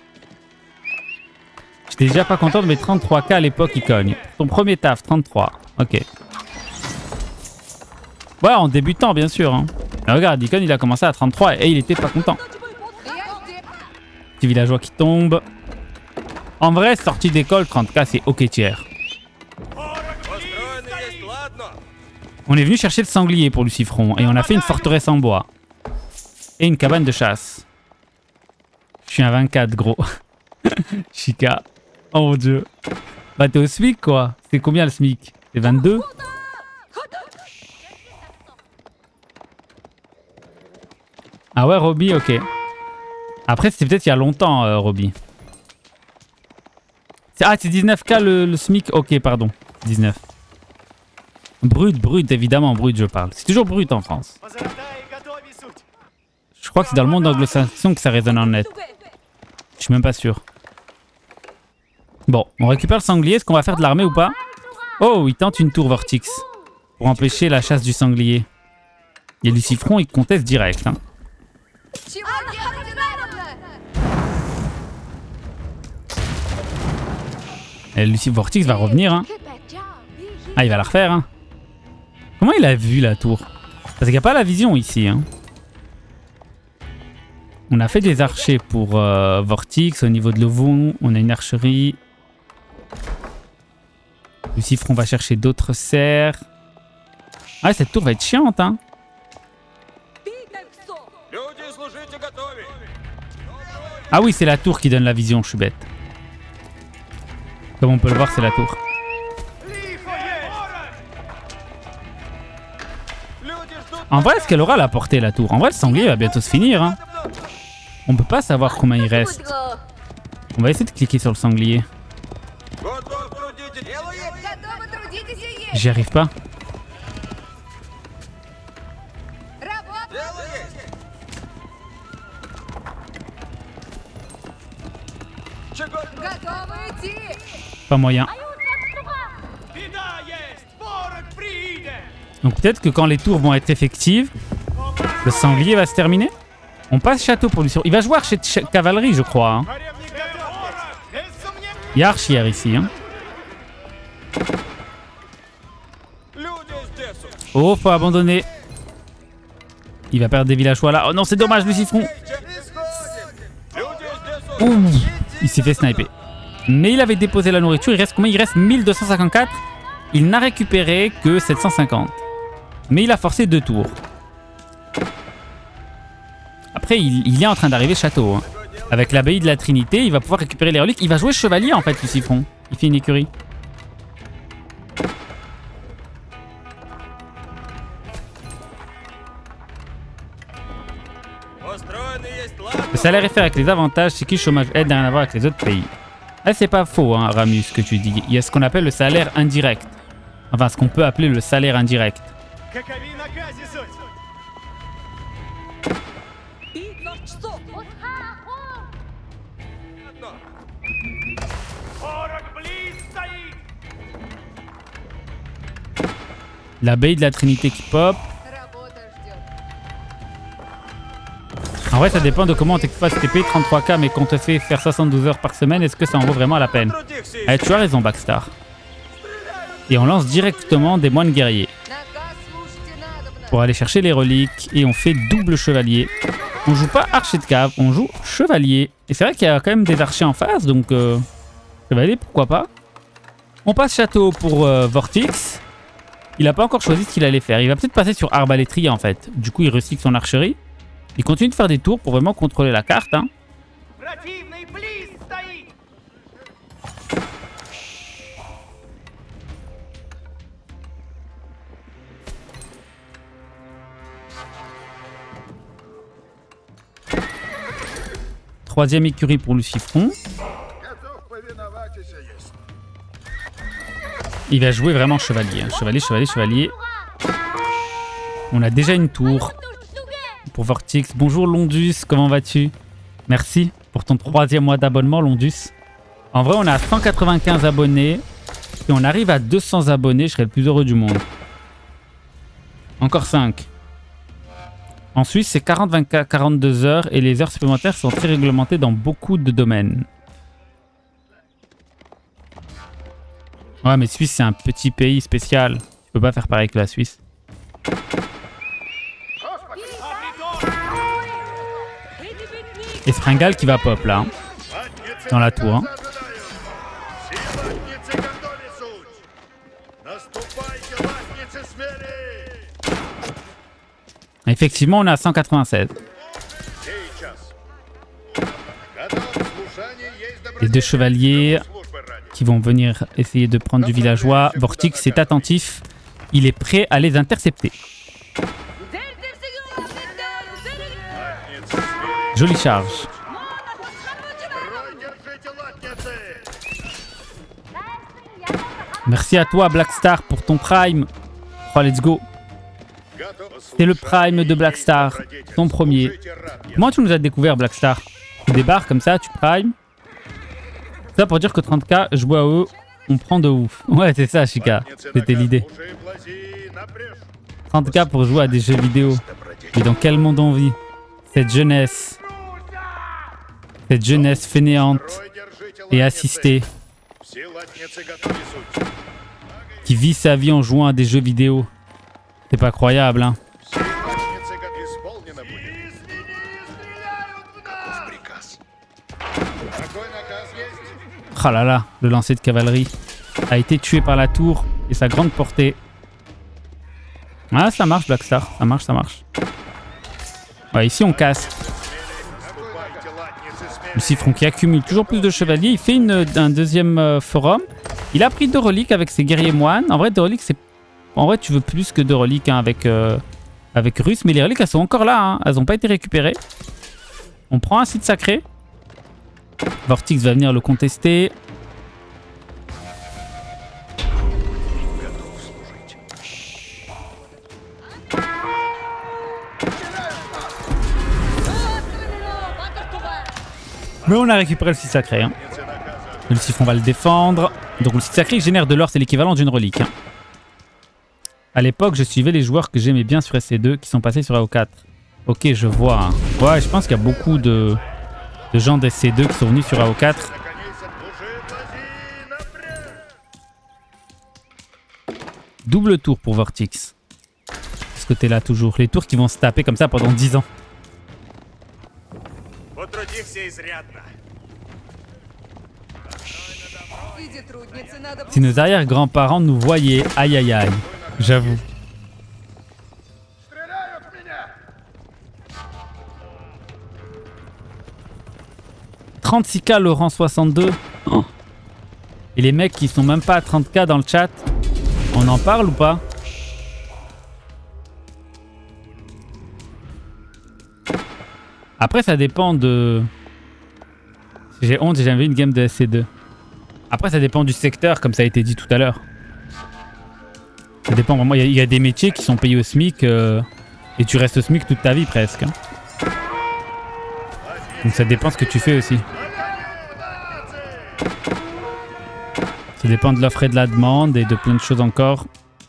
J'étais déjà pas content de mes 33K à l'époque, il cogne. Ton premier taf, 33. Ok. Ouais, en débutant, bien sûr. Hein. Mais regarde, Deacon, il a commencé à 33 et il était pas content. Petit villageois qui tombe. En vrai, sortie d'école, 30K, c'est ok tiers. On est venu chercher le sanglier pour Lucifron et on a fait une forteresse en bois. Et une cabane de chasse. Je suis un 24, gros. Chica. Oh mon dieu. Bah t'es au SMIC quoi. C'est combien le SMIC? C'est 22? Ah ouais, Robbie, ok. Après, c'était peut-être il y a longtemps, Robbie. Ah, c'est 19K le SMIC. Ok, pardon. 19. Brut, évidemment, brut, je parle. C'est toujours brut en France. Je crois que c'est dans le monde anglo-saxon que ça résonne en net. Je suis même pas sûr. Bon, on récupère le sanglier. Est-ce qu'on va faire de l'armée ou pas? Oh, il tente une tour Vortix. Pour empêcher la chasse du sanglier. Et Lucifron, il conteste direct. Hein. Et Vortix va revenir. Hein. Ah, il va la refaire. Hein. Comment il a vu la tour? Parce qu'il n'y a pas la vision ici. Hein. On a fait des archers pour Vortix. Au niveau de Lovon, on a une archerie. Lucifron va chercher d'autres serres. Ah, cette tour va être chiante. Hein. Ah oui, c'est la tour qui donne la vision, je suis bête. Comme on peut le voir, c'est la tour. En vrai, est-ce qu'elle aura la portée, la tour? En vrai, le sanglier va bientôt se finir. Hein. On peut pas savoir combien il reste. On va essayer de cliquer sur le sanglier. J'y arrive pas. Pas moyen. Donc peut-être que quand les tours vont être effectives, le sanglier va se terminer. On passe château pour lui sur. Il va jouer chez cavalerie, je crois. Hein. Il y a archière ici. Hein. Oh, faut abandonner. Il va perdre des villageois là. Oh non, c'est dommage, Lucifron. Ouh, il s'est fait sniper. Mais il avait déposé la nourriture. Il reste combien? Il reste 1254. Il n'a récupéré que 750. Mais il a forcé 2 tours. Après, il est en train d'arriver château. Hein. Avec l'abbaye de la Trinité, il va pouvoir récupérer les reliques. Il va jouer chevalier en fait, Lucifron. Il fait une écurie. Le salaire est fait avec les avantages, c'est que le chômage aide à rien à voir avec les autres pays. Ah, c'est pas faux, hein, Ramus, ce que tu dis. Il y a ce qu'on appelle le salaire indirect. Enfin, ce qu'on peut appeler le salaire indirect. L'abbaye de la Trinité qui pop. En vrai, ça dépend de comment on t'équipe TP 33K, mais qu'on te fait faire 72 heures par semaine, est-ce que ça en vaut vraiment la peine? Allez, tu as raison, Backstar. Et on lance directement des moines guerriers. Pour aller chercher les reliques, et on fait double chevalier. On joue pas archer de cave, on joue chevalier. Et c'est vrai qu'il y a quand même des archers en face, donc chevalier, pourquoi pas. On passe château pour Vortix. Il n'a pas encore choisi ce qu'il allait faire. Il va peut-être passer sur arbalétrier en fait. Du coup, il recycle son archerie. Il continue de faire des tours pour vraiment contrôler la carte. Hein. Troisième écurie pour Lucifron. Il va jouer vraiment chevalier. Hein. Chevalier, chevalier, chevalier. On a déjà une tour. Pour Vortix. Bonjour Londus, comment vas-tu? Merci pour ton 3e mois d'abonnement Londus. En vrai on a 195 abonnés. Et on arrive à 200 abonnés, je serai le plus heureux du monde. Encore 5. En Suisse c'est 40, 24, 42 heures et les heures supplémentaires sont très réglementées dans beaucoup de domaines. Ouais mais Suisse c'est un petit pays spécial. Tu peux pas faire pareil que la Suisse. Et Springal qui va pop là, hein, dans la tour. Hein. Effectivement, on est à 196. Les deux chevaliers qui vont venir essayer de prendre du villageois. Vortix est attentif. Il est prêt à les intercepter. Jolie charge. Merci à toi, Blackstar, pour ton prime. Oh, let's go. C'est le prime de Blackstar, ton premier. Comment tu nous as découvert, Blackstar? Tu débarques comme ça, tu prime. Ça pour dire que 30K, jouer à eux, on prend de ouf. Ouais, c'est ça, Chica. C'était l'idée. 30K pour jouer à des jeux vidéo. Mais dans quel monde on vit? Cette jeunesse fainéante et assistée qui vit sa vie en jouant à des jeux vidéo. C'est pas croyable, hein. Oh là là, le lancer de cavalerie a été tué par la tour et sa grande portée. Ah, ça marche, Blackstar. Ça marche, ça marche. Ouais, ici, on casse. Lucifron qui accumule toujours plus de chevaliers. Il fait un deuxième forum. Il a pris 2 reliques avec ses guerriers moines. En vrai, 2 reliques, c'est... En vrai, tu veux plus que 2 reliques hein, avec Russe. Mais les reliques, elles sont encore là. Hein. Elles n'ont pas été récupérées. On prend un site sacré. Vortix va venir le contester. Mais on a récupéré le site sacré. Hein. Le Lucifron va le défendre. Donc le site sacré génère de l'or, c'est l'équivalent d'une relique. Hein. À l'époque, je suivais les joueurs que j'aimais bien sur SC2 qui sont passés sur AO4. Ok, je vois. Hein. Ouais, je pense qu'il y a beaucoup de gens d'SC2 qui sont venus sur AO4. Double tour pour Vortix. Ce côté-là, toujours. Les tours qui vont se taper comme ça pendant 10 ans. Si nos arrière-grands-parents nous voyaient, aïe aïe aïe, j'avoue. « 36K Laurent 62 oh. Et les mecs qui sont même pas à 30K dans le chat, on en parle ou pas? Après ça dépend de... J'ai honte, j'ai jamais vu une game de SC2. Après ça dépend du secteur comme ça a été dit tout à l'heure. Ça dépend vraiment, il y a des métiers qui sont payés au SMIC et tu restes au SMIC toute ta vie presque. Hein. Donc ça dépend ce que tu fais aussi. Ça dépend de l'offre et de la demande et de plein de choses encore.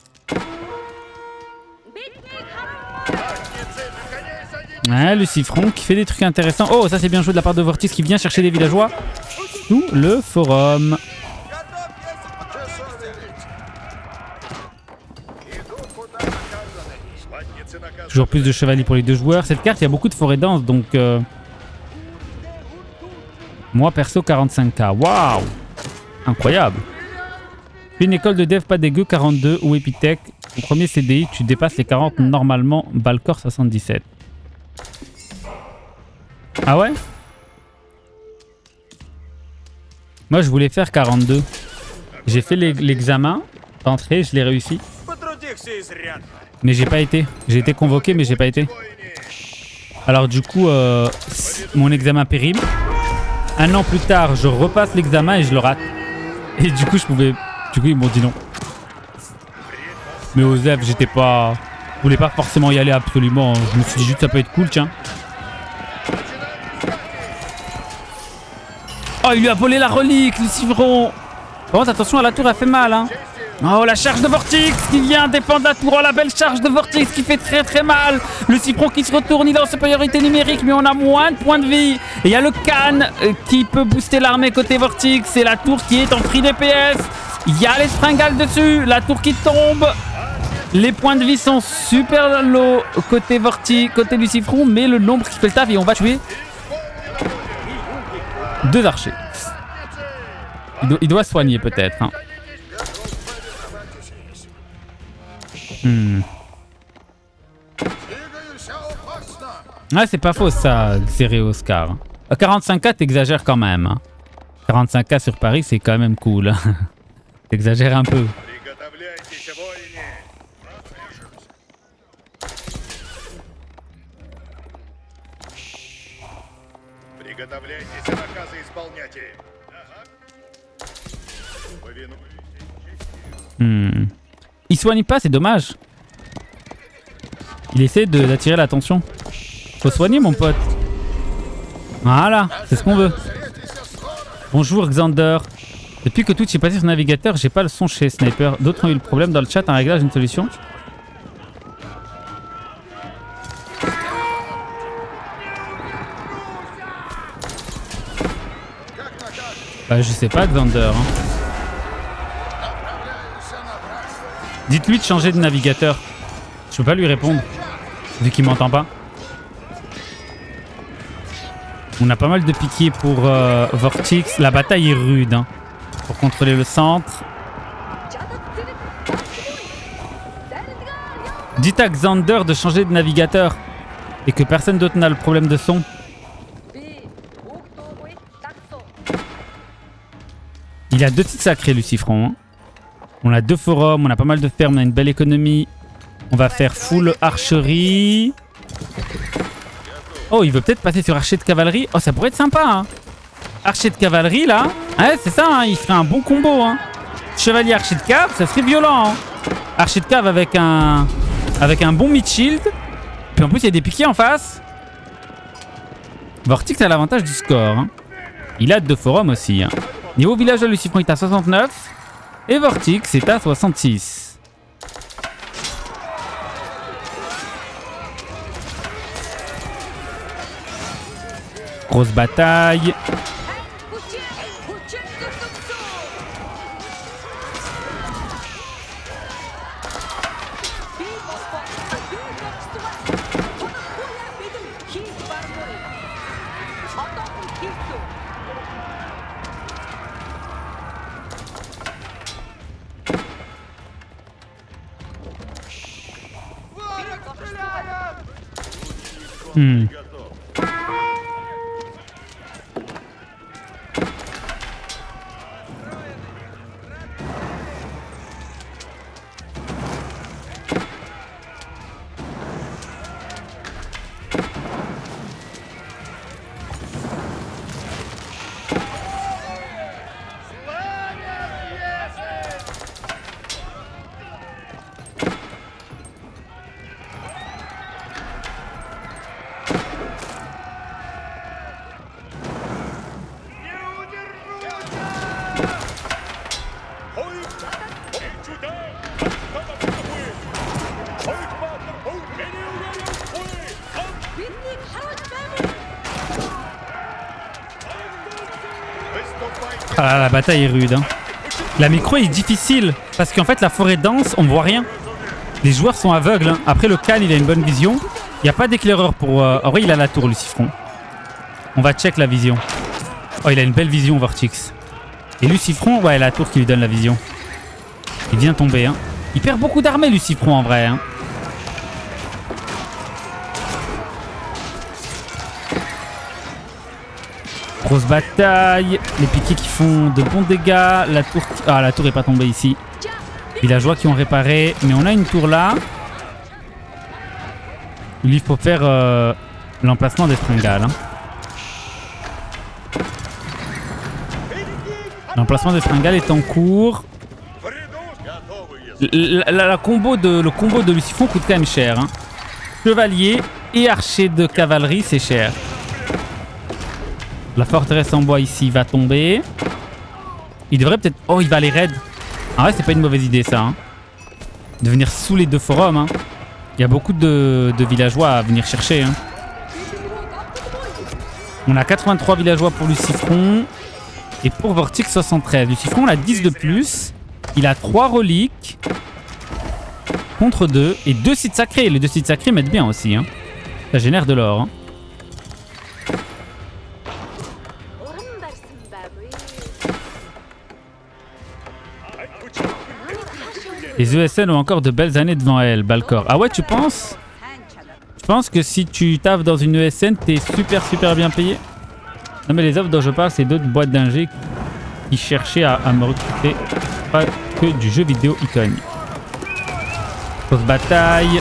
Ouais, Lucifron qui fait des trucs intéressants. Oh, ça c'est bien joué de la part de Vortix qui vient chercher des villageois sous le forum. Toujours plus de chevaliers pour les deux joueurs. Cette carte, il y a beaucoup de forêts denses, donc... Moi, perso, 45K. Waouh! Incroyable! Puis une école de dev pas dégueu, 42 ou Epitech. Au premier CDI, tu dépasses les 40 normalement. Balcor, 77. Ah ouais? Moi, je voulais faire 42. J'ai fait l'examen d'entrée, je l'ai réussi. Mais j'ai pas été. J'ai été convoqué, mais j'ai pas été. Alors du coup, mon examen périme. Un an plus tard, je repasse l'examen et je le rate. Et du coup, je pouvais... Du coup, ils m'ont dit non. Mais aux EF, j'étais pas... Je voulais pas forcément y aller absolument. Je me suis dit juste ça peut être cool, tiens. Oh, il lui a volé la relique, Lucifron. Par contre, attention, à la tour, elle fait mal, hein. Oh, la charge de Vortix qui vient défendre la tour. Oh, la belle charge de Vortix qui fait très très mal. Le Lucifron qui se retourne, il est en supériorité numérique, mais on a moins de points de vie. Et il y a le Khan qui peut booster l'armée côté Vortix. C'est la tour qui est en free DPS. Il y a les springales dessus. La tour qui tombe. Les points de vie sont super low côté Vortix, côté Lucifron, mais le nombre qui fait le taf et on va tuer 2 archers. Il doit soigner peut-être. Hein. Hmm. Ah, c'est pas faux ça, Xeré Oscar. 45K, t'exagères quand même. Hein. 45K sur Paris, c'est quand même cool. T'exagères un peu. Il soigne pas, c'est dommage. Il essaie d'attirer l'attention. Faut soigner mon pote. Voilà, c'est ce qu'on veut. Bonjour Xander. Depuis que Twitch est passé sur navigateur, j'ai pas le son chez Sniper. D'autres ont eu le problème dans le chat, un réglage, une solution. Bah je sais pas Xander. Hein. Dites-lui de changer de navigateur. Je peux pas lui répondre, vu qu'il m'entend pas. On a pas mal de piquets pour Vortix. La bataille est rude hein, pour contrôler le centre. Dites à Xander de changer de navigateur et que personne d'autre n'a le problème de son. Il a 2 titres sacrés, Lucifron. Hein. On a 2 forums, on a pas mal de fermes, on a une belle économie. On va faire full archerie. Oh, il veut peut-être passer sur archer de cavalerie. Oh, ça pourrait être sympa. Hein. Archer de cavalerie, là. Ouais, c'est ça, hein, il ferait un bon combo. Hein. Chevalier archer de cave, ça serait violent. Hein. Archer de cave avec un bon mid-shield. Puis en plus, il y a des piquets en face. Vortix a l'avantage du score. Hein. Il a 2 forums aussi. Hein. Niveau village de Lucifron, il est à 69. Et Vortix est à 66. Grosse bataille. Ah, la bataille est rude. Hein. La micro est difficile parce qu'en fait la forêt dense, on voit rien. Les joueurs sont aveugles. Hein. Après le Khan, il a une bonne vision. Il n'y a pas d'éclaireur pour... En vrai, il a la tour, Lucifron. On va check la vision. Oh, il a une belle vision, Vortix. Et Lucifron, ouais, la tour qui lui donne la vision. Il vient tomber. Hein. Il perd beaucoup d'armées, Lucifron, en vrai. Hein. Grosse bataille, les piquets qui font de bons dégâts, la tour... Ah, la tour est pas tombée ici. Villageois qui ont réparé, mais on a une tour là. Il faut faire l'emplacement des fringales. Hein. L'emplacement des fringales est en cours. Le combo de Lucifron coûte quand même cher. Hein. Chevalier et archer de cavalerie, c'est cher. La forteresse en bois ici va tomber. Il devrait peut-être... Oh, il va aller raid. En vrai, c'est pas une mauvaise idée, ça. Hein. De venir sous les 2 forums. Hein. Il y a beaucoup de villageois à venir chercher. Hein. On a 83 villageois pour Lucifron. Et pour Vortix, 73. Lucifron, on a 10 de plus. Il a 3 reliques. Contre 2. Et 2 sites sacrés. Les 2 sites sacrés mettent bien aussi. Hein. Ça génère de l'or. Hein. Les ESN ont encore de belles années devant elles, Balcor. Ah ouais, tu penses? Je pense que si tu taffes dans une ESN, t'es super bien payé. Non mais les offres dont je parle, c'est d'autres boîtes d'ingé qui cherchaient à me recruter. Pas que du jeu vidéo iconique. Grosse bataille.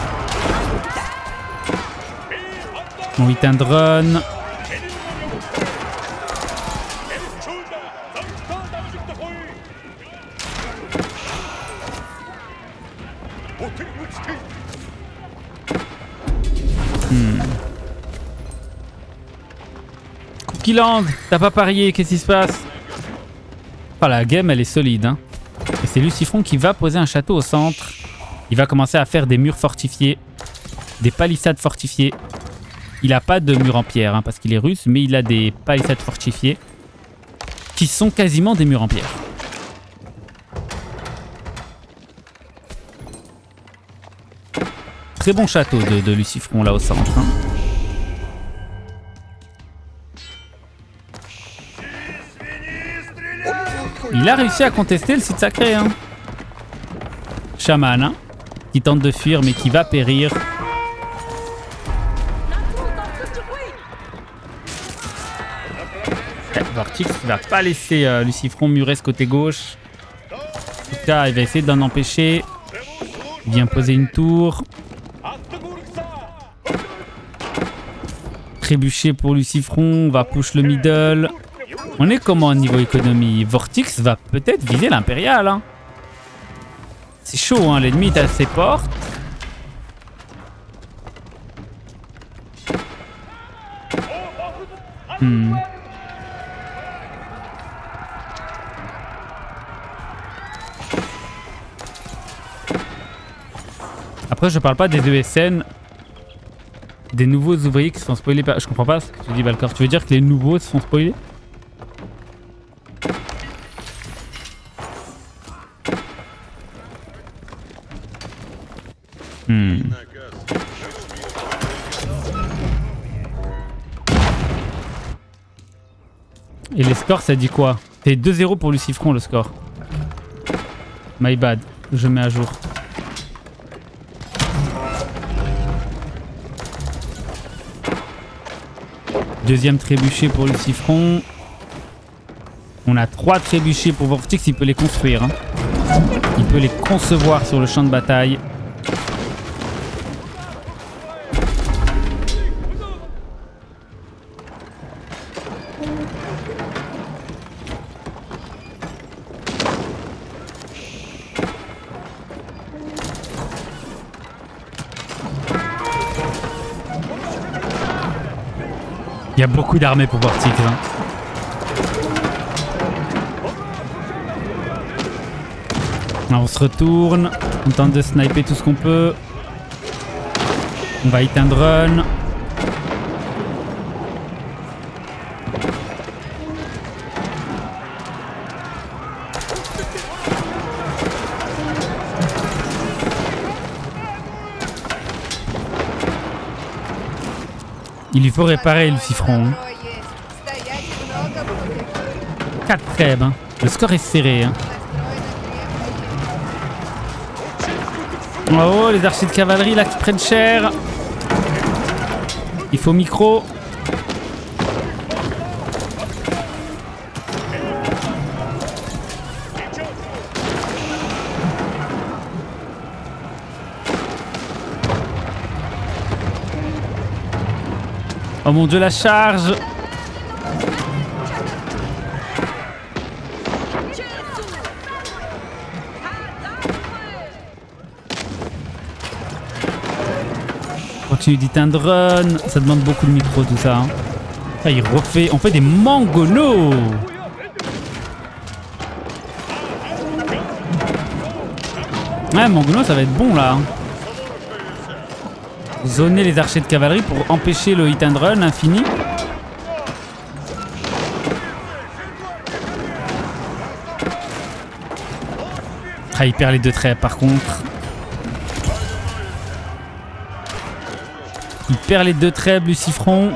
On hit un drone. Cookie Land, t'as pas parié, qu'est-ce qui se passe? Oh, la game elle est solide hein. Et c'est Lucifron qui va poser un château au centre. Il va commencer à faire des murs fortifiés, des palissades fortifiées. Il a pas de murs en pierre hein, parce qu'il est russe, mais il a des palissades fortifiées qui sont quasiment des murs en pierre. Très bon château de Lucifron là au centre hein. Il a réussi à contester le site sacré hein. Chaman hein, qui tente de fuir mais qui va périr. Vortix ne va pas laisser Lucifron murer ce côté gauche. En tout cas, il va essayer d'en empêcher. Il vient poser une tour. Trébucher pour Lucifron. On va push le middle. On est comment au niveau économie? Vortix va peut-être viser l'impérial. Hein. C'est chaud, hein. L'ennemi est à ses portes. Après, je parle pas des ESN, des nouveaux ouvriers qui se font spoiler. Je comprends pas ce que tu dis, Balcor. Tu veux dire que les nouveaux se font spoiler? Et les scores, ça dit quoi? C'est 2-0 pour Lucifron le score. My bad, je mets à jour. Deuxième trébuchet pour Lucifron. On a 3 trébuchets pour Vortix, il peut les construire. Hein. Il peut les concevoir sur le champ de bataille. Il y a beaucoup d'armées pour Vortix. Hein. On se retourne. On tente de sniper tout ce qu'on peut. On va hit un drone. Il lui faut réparer Lucifron. 4 trêves. Hein. Le score est serré. Hein. Oh, les archers de cavalerie là qui prennent cher. Il faut micro. Oh mon dieu, la charge! Continue d'éteindre drone, ça demande beaucoup de micro tout ça. Hein. Ah, il refait, on fait des mangonos! Ouais, mangono ça va être bon là. Hein. Zoner les archers de cavalerie pour empêcher le hit and run infini. Ah, il perd les 2 traits par contre. Il perd les 2 traits, Lucifron.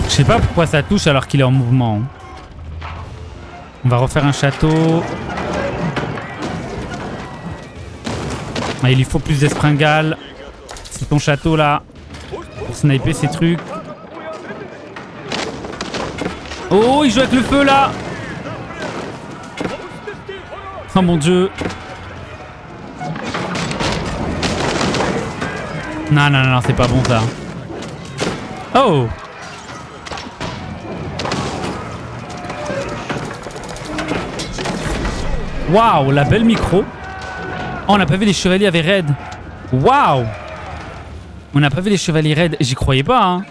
Je sais pas pourquoi ça touche alors qu'il est en mouvement. On va refaire un château. Ah, il lui faut plus d'espringales. C'est ton château là. Pour sniper ces trucs. Oh, il joue avec le feu là. Oh mon dieu. Non, non, non, c'est pas bon ça. Oh. Waouh, la belle micro. Oh, on n'a pas vu les chevaliers avec raid. Waouh. On n'a pas vu les chevaliers raid. J'y croyais pas, hein.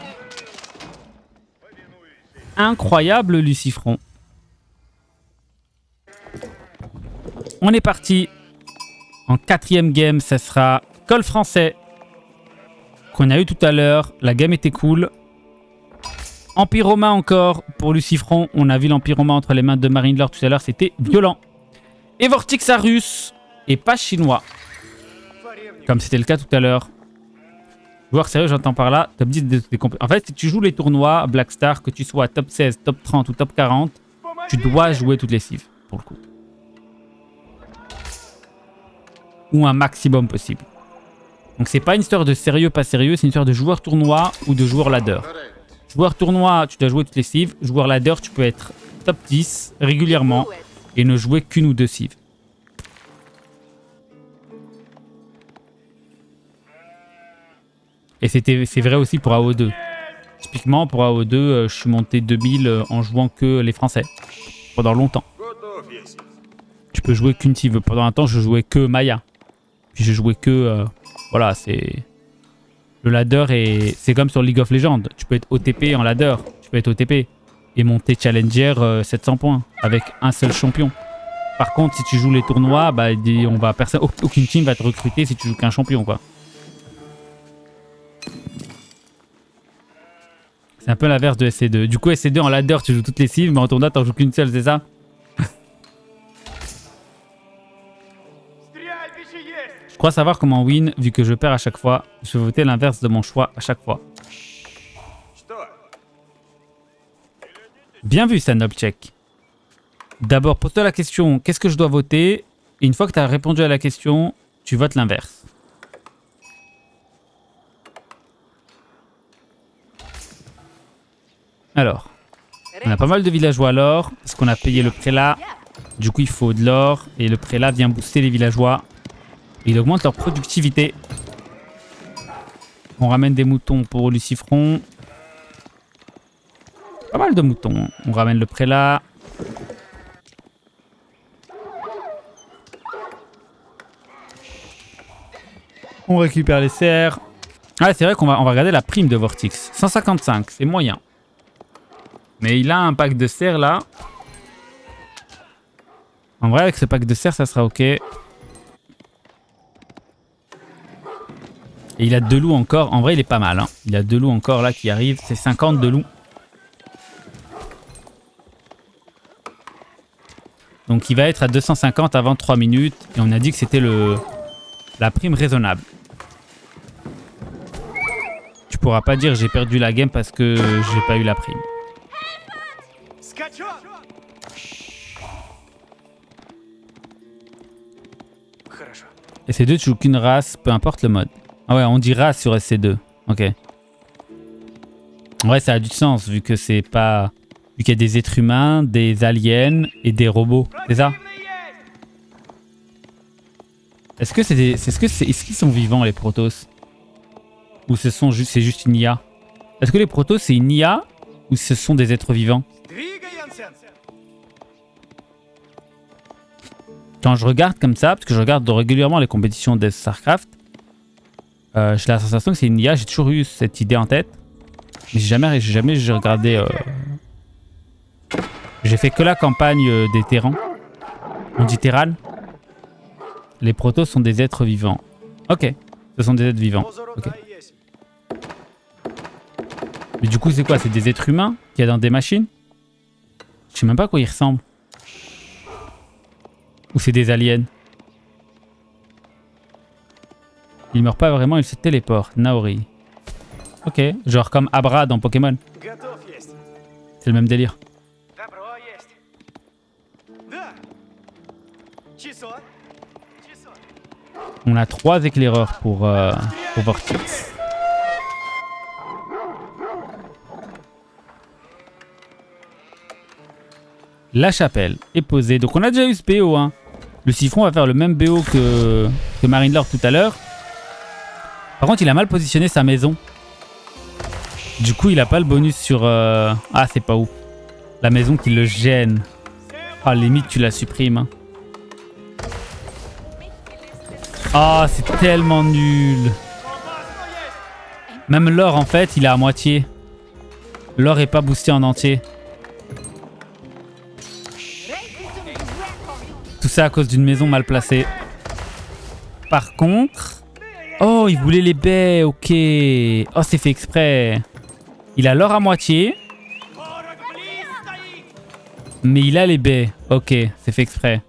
Incroyable, Lucifron. On est parti. En 4e game, ça sera Col français. Qu'on a eu tout à l'heure. La game était cool. Empire romain encore pour Lucifron. On a vu l'Empire romain entre les mains de Marinelord tout à l'heure. C'était violent. Et Vortex à russe. Et pas chinois. Comme c'était le cas tout à l'heure. Joueur sérieux, j'entends par là. Top 10 des compétitions. En fait, si tu joues les tournois Black Star, que tu sois top 16, top 30 ou top 40, tu dois jouer toutes les cives, pour le coup. Ou un maximum possible. Donc c'est pas une histoire de sérieux, pas sérieux, c'est une histoire de joueur tournoi ou de joueur ladder. Joueur tournoi, tu dois jouer toutes les cives. Joueur ladder, tu peux être top 10 régulièrement et ne jouer qu'une ou deux cives. Et c'est vrai aussi pour AO2. Typiquement, pour AO2, je suis monté 2000 en jouant que les Français. Pendant longtemps. Tu peux jouer qu'une cive. Pendant un temps, je jouais que Maya. Puis je jouais que... voilà, c'est... Le ladder est... C'est comme sur League of Legends. Tu peux être OTP en ladder. Tu peux être OTP. Et monter Challenger 700 points. Avec un seul champion. Par contre, si tu joues les tournois, bah, aucune team va te recruter si tu joues qu'un champion, quoi. C'est un peu l'inverse de SC2. Du coup, SC2 en ladder, tu joues toutes les cives, mais en tournoi, t'en joues qu'une seule, c'est ça? Je crois savoir comment win, vu que je perds à chaque fois. Je vais voter l'inverse de mon choix à chaque fois. Bien vu, ça, Nobcheck. D'abord, pose-toi la question, qu'est-ce que je dois voter? Et une fois que tu as répondu à la question, tu votes l'inverse. Alors, on a pas mal de villageois à l'or, parce qu'on a payé le prélat. Du coup, il faut de l'or, et le prélat vient booster les villageois. Et il augmente leur productivité. On ramène des moutons pour Lucifron. Pas mal de moutons. On ramène le prélat. On récupère les serres. Ah, c'est vrai qu'on va regarder la prime de Vortex. 155, c'est moyen. Mais il a un pack de serres là. En vrai, avec ce pack de serres, ça sera ok. Et il a 2 loups encore. En vrai, il est pas mal. Hein. Il a 2 loups encore là qui arrivent. C'est 50 de loups. Donc il va être à 250 avant 3 minutes. Et on a dit que c'était la prime raisonnable. Tu pourras pas dire j'ai perdu la game parce que j'ai pas eu la prime. SC2, tu joues qu'une race, peu importe le mode. Ah ouais, on dit race sur SC2. Ok. En vrai, ça a du sens vu que c'est pas... Vu qu'il y a des êtres humains, des aliens et des robots. C'est ça? Est-ce que est-ce qu'ils sont vivants les Protoss? Ou c'est juste une IA? Est-ce que les Protoss c'est une IA ou ce sont des êtres vivants? Quand je regarde comme ça, parce que je regarde régulièrement les compétitions de StarCraft, j'ai la sensation que c'est une IA. J'ai toujours eu cette idée en tête. Mais jamais j'ai regardé... J'ai fait que la campagne des Terrans. On dit Terran. Les Protoss sont des êtres vivants. Ok, ce sont des êtres vivants. Okay. Mais du coup, c'est quoi? C'est des êtres humains qu'il y a dans des machines? Je sais même pas à quoi ils ressemblent. Ou c'est des aliens? Il meurt pas vraiment, il se téléporte. Naori. Ok, genre comme Abra dans Pokémon. C'est le même délire. On a 3 éclaireurs pour Vortex. La chapelle est posée. Donc on a déjà eu ce BO. Hein. Le Siffron va faire le même BO que Marinelord tout à l'heure. Par contre, il a mal positionné sa maison. Du coup, il a pas le bonus sur... Ah, c'est pas ouf. La maison qui le gêne. Ah, limite, tu la supprimes. Hein. Ah, c'est tellement nul. Même l'or, en fait, il est à moitié. L'or est pas boosté en entier. Tout ça à cause d'une maison mal placée. Par contre... Oh, il voulait les baies, ok. Oh, c'est fait exprès. Il a l'or à moitié. Mais il a les baies. Ok, c'est fait exprès.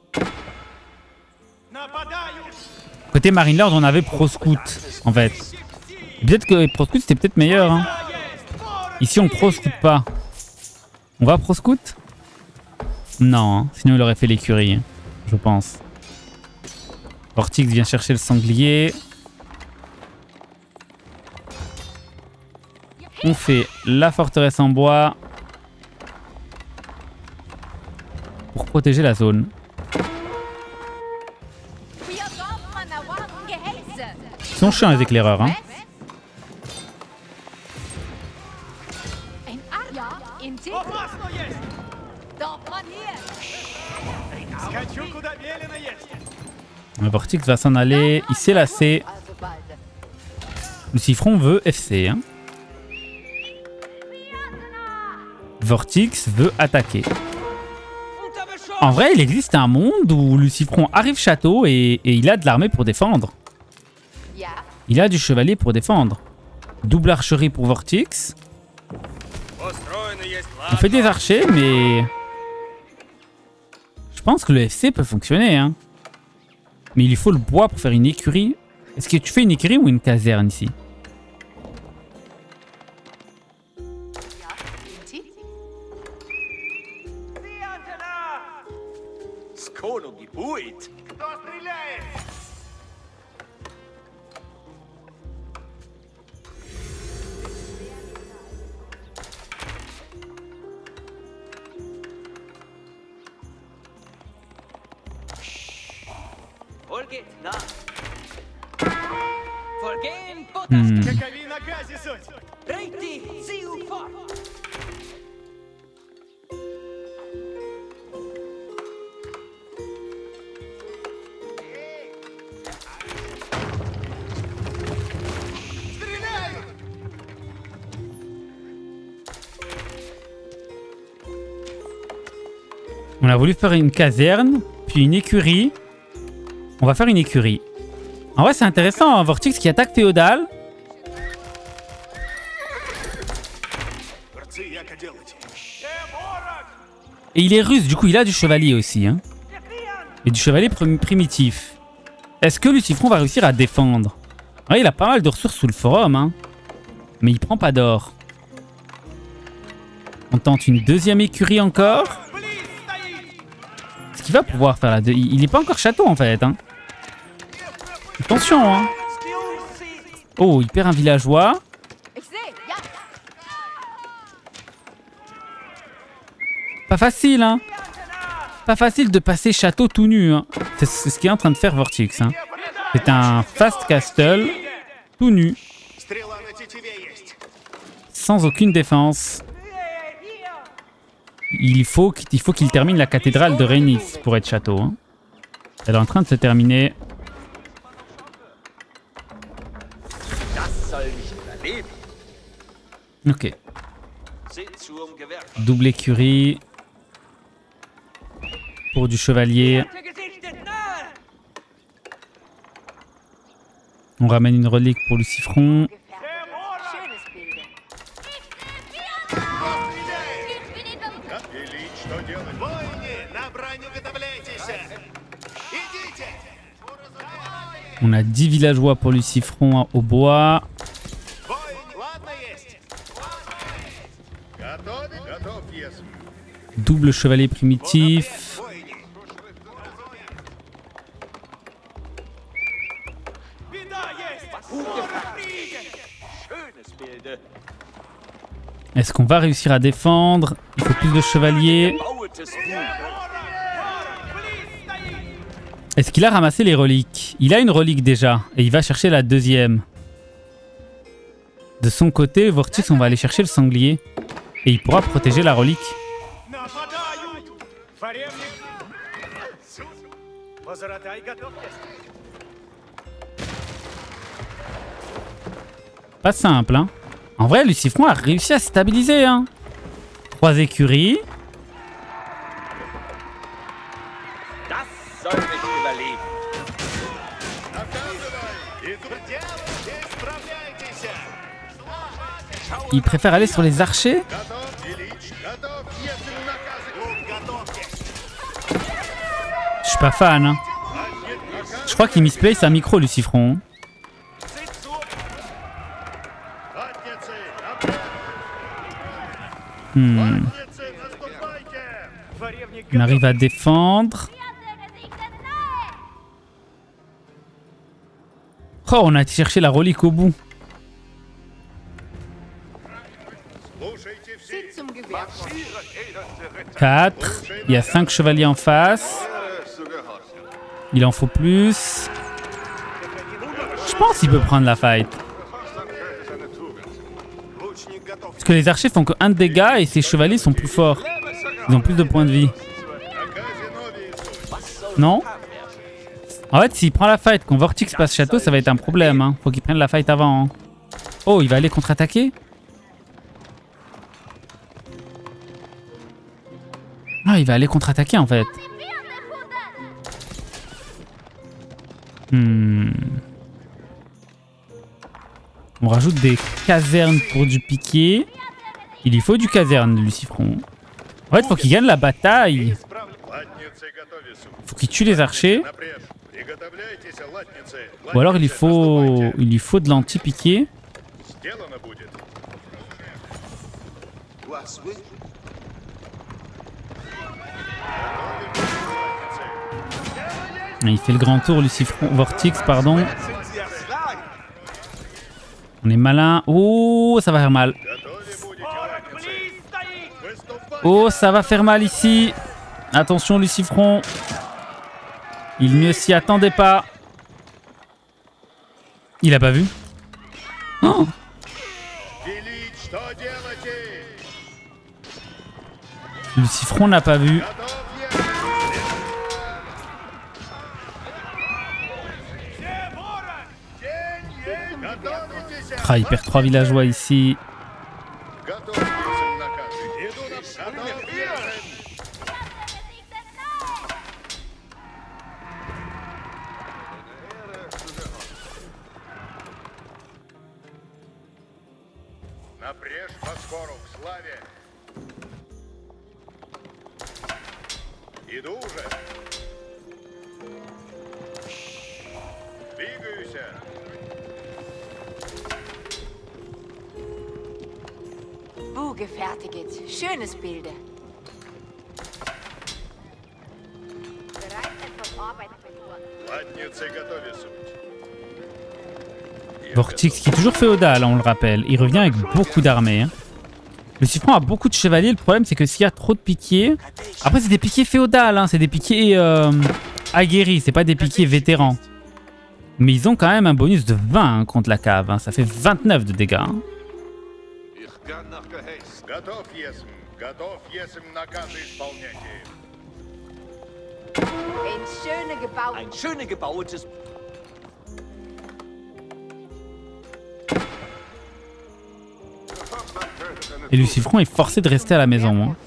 Côté Marinelord, on avait Proscout, en fait. Peut-être que Proscout, c'était peut-être meilleur. Hein. Ici, on Proscout pas. On va Proscout? Non, hein. Sinon il aurait fait l'écurie, je pense. Vortex vient chercher le sanglier. On fait la forteresse en bois. Pour protéger la zone. Ils sont chiants les éclaireurs, hein. Le Vortex va s'en aller. Il s'est lassé. Le Siffron veut FC, hein. Vortex veut attaquer. En vrai, il existe un monde où Lucifron arrive château et il a de l'armée pour défendre. Il a du chevalier pour défendre. Double archerie pour Vortex. On fait des archers, mais... Je pense que le FC peut fonctionner, hein. Mais il lui faut le bois pour faire une écurie. Est-ce que tu fais une écurie ou une caserne ici? On a voulu faire une caserne, puis une écurie. On va faire une écurie. En vrai, c'est intéressant, hein, Vortex qui attaque Féodal. Et il est russe, du coup, il a du chevalier aussi. Hein. Et du chevalier primitif. Est-ce que Lucifron va réussir à défendre? Ouais, il a pas mal de ressources sous le forum, hein. Mais il prend pas d'or. On tente une deuxième écurie encore. Est-ce qu'il va pouvoir faire la deuxième? Il n'est pas encore château, en fait, hein. Attention, hein. Oh, il perd un villageois. Pas facile, hein. Pas facile de passer château tout nu, hein. C'est ce qu'il est en train de faire Vortex, hein. C'est un fast castle tout nu. Sans aucune défense. Il faut qu'il termine la cathédrale de Rhénis pour être château, hein. Elle est en train de se terminer. Ok. Double écurie. Pour du chevalier. On ramène une relique pour Lucifron. On a 10 villageois pour Lucifron au bois. Double chevalier primitif. Est-ce qu'on va réussir à défendre? Il faut plus de chevaliers. Est-ce qu'il a ramassé les reliques? Il a une relique déjà. Et il va chercher la deuxième. De son côté, Vortix, on va aller chercher le sanglier. Et il pourra protéger la relique. Pas simple, hein. En vrai, Lucifron a réussi à se stabiliser, hein. 3 écuries. Il préfère aller sur les archers. Je suis pas fan, hein. Je crois qu'il misplay sa micro, Lucifron. On arrive à défendre. Oh, on a été chercher la relique au bout. 4. Il y a 5 chevaliers en face. Il en faut plus. Je pense qu'il peut prendre la fight. Parce que les archers font que 1 de dégâts et ces chevaliers sont plus forts. Ils ont plus de points de vie. Non? En fait, s'il prend la fight, quand Vortix passe château, ça va être un problème. Hein. Faut qu'il prenne la fight avant. Hein. Oh, il va aller contre-attaquer? Ah, il va aller contre-attaquer en fait. On rajoute des casernes pour du piqué. Il lui faut du caserne, Lucifron. En fait, faut qu'il gagne la bataille. Faut qu'il tue les archers. Ou alors il lui faut de l'anti-piqué. Il fait le grand tour, Lucifron, Vortix, pardon. On est malin. Oh, ça va faire mal. Oh, ça va faire mal ici. Attention, Lucifron. Il ne s'y attendait pas. Il a pas vu. Oh. Lucifron n'a pas vu. Ah, il perd 3 villageois ici. Gefertigt. Schönes Bilde. Vortix qui est toujours féodal, on le rappelle. Il revient avec beaucoup d'armées. Hein. Lucifron a beaucoup de chevaliers. Le problème, c'est que s'il y a trop de piquiers... Après, c'est des piquiers féodales. Hein. C'est des piquiers aguerris. C'est pas des piquiers vétérans. Mais ils ont quand même un bonus de 20 hein, contre la cave. Hein. Ça fait 29 de dégâts. Hein. Et Lucifron est forcé de rester à la maison. Hein.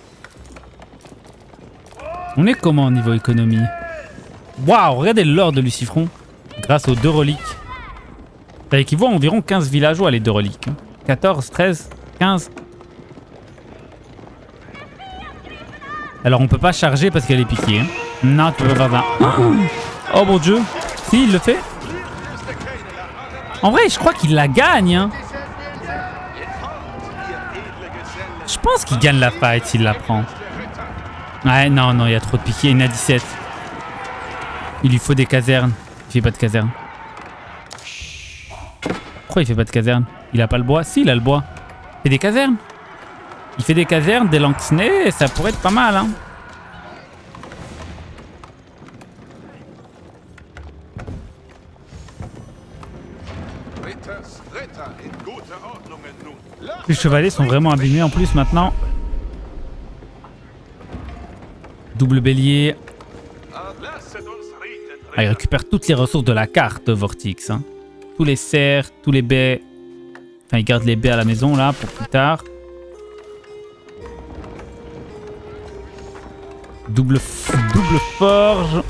On est comment au niveau économie? Waouh, regardez l'or de Lucifron. Grâce aux 2 reliques. Ça équivaut à environ 15 villageois les 2 reliques. 14, 13, 15. Alors on peut pas charger parce qu'elle est piquée. Hein. Non, tu peux pas faire ça. Oh mon dieu. Si, il le fait. En vrai, je crois qu'il la gagne. Hein. Je pense qu'il gagne la fight s'il la prend. Ouais, non, non, il y a trop de piquets. Il y en a 17. Il lui faut des casernes. Il fait pas de caserne. Pourquoi il fait pas de caserne? Il a pas le bois? Si, il a le bois. Il fait des casernes. Il fait des casernes, des lanxnés, ça pourrait être pas mal, hein. Les chevaliers sont vraiment abîmés en plus maintenant. Double bélier. Ah, il récupère toutes les ressources de la carte, Vortix. Hein. Tous les cerfs, tous les baies. Enfin, il garde les baies à la maison là pour plus tard. Double forge.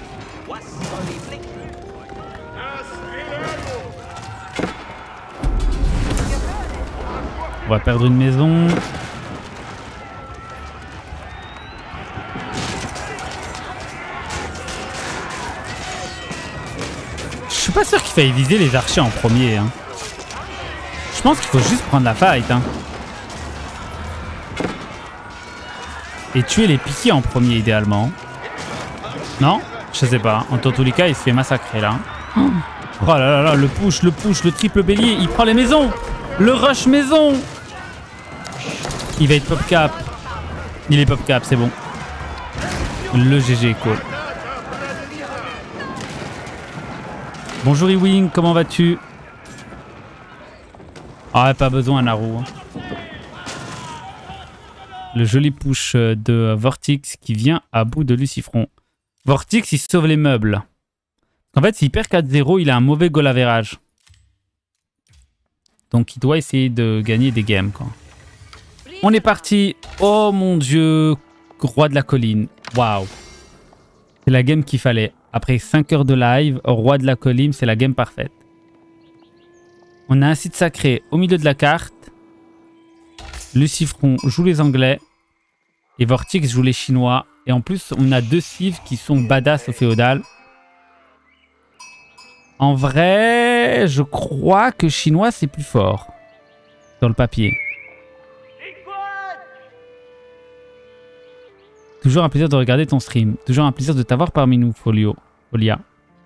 On va perdre une maison. Je suis pas sûr qu'il faille viser les archers en premier. Hein. Je pense qu'il faut juste prendre la fight. Hein. Et tuer les piquets en premier idéalement. Non? Je sais pas. En tous les cas, il se fait massacrer là. Oh là là là, le push, le triple bélier. Il prend les maisons. Le rush maison. Il va être pop cap. Il est pop cap, c'est bon. Le GG, cool. Bonjour Ewing, comment vas-tu? Ah, pas besoin Naru. Hein. Le joli push de Vortix qui vient à bout de Lucifron. Vortix, il sauve les meubles. En fait, s'il perd 4-0, il a un mauvais goal average. Donc il doit essayer de gagner des games, quoi. On est parti. Oh mon dieu. Roi de la colline. Waouh. C'est la game qu'il fallait. Après 5 heures de live, Roi de la colline, c'est la game parfaite. On a un site sacré au milieu de la carte. Lucifron joue les Anglais. Et Vortix joue les Chinois. Et en plus, on a 2 cives qui sont badass au féodal. En vrai, je crois que Chinois, c'est plus fort. Dans le papier. Toujours un plaisir de regarder ton stream. Toujours un plaisir de t'avoir parmi nous, Folia.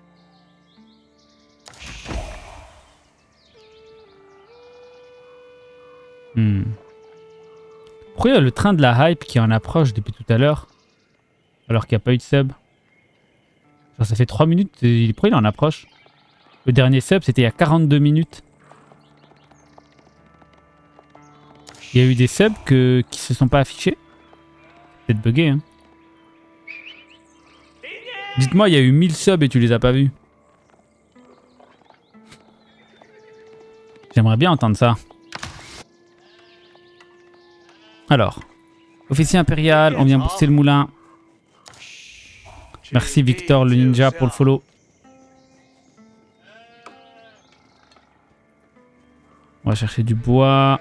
Pourquoi il y a le train de la hype qui en approche depuis tout à l'heure? Alors qu'il n'y a pas eu de sub. Genre ça fait 3 minutes, pourquoi il en approche? Le dernier sub, c'était il y a 42 minutes. Il y a eu des subs qui se sont pas affichés. Peut-être bugué, hein. Dites-moi, il y a eu 1000 subs et tu les as pas vus. J'aimerais bien entendre ça. Alors, officier impérial, on vient booster le moulin. Merci Victor le ninja pour le follow. On va chercher du bois.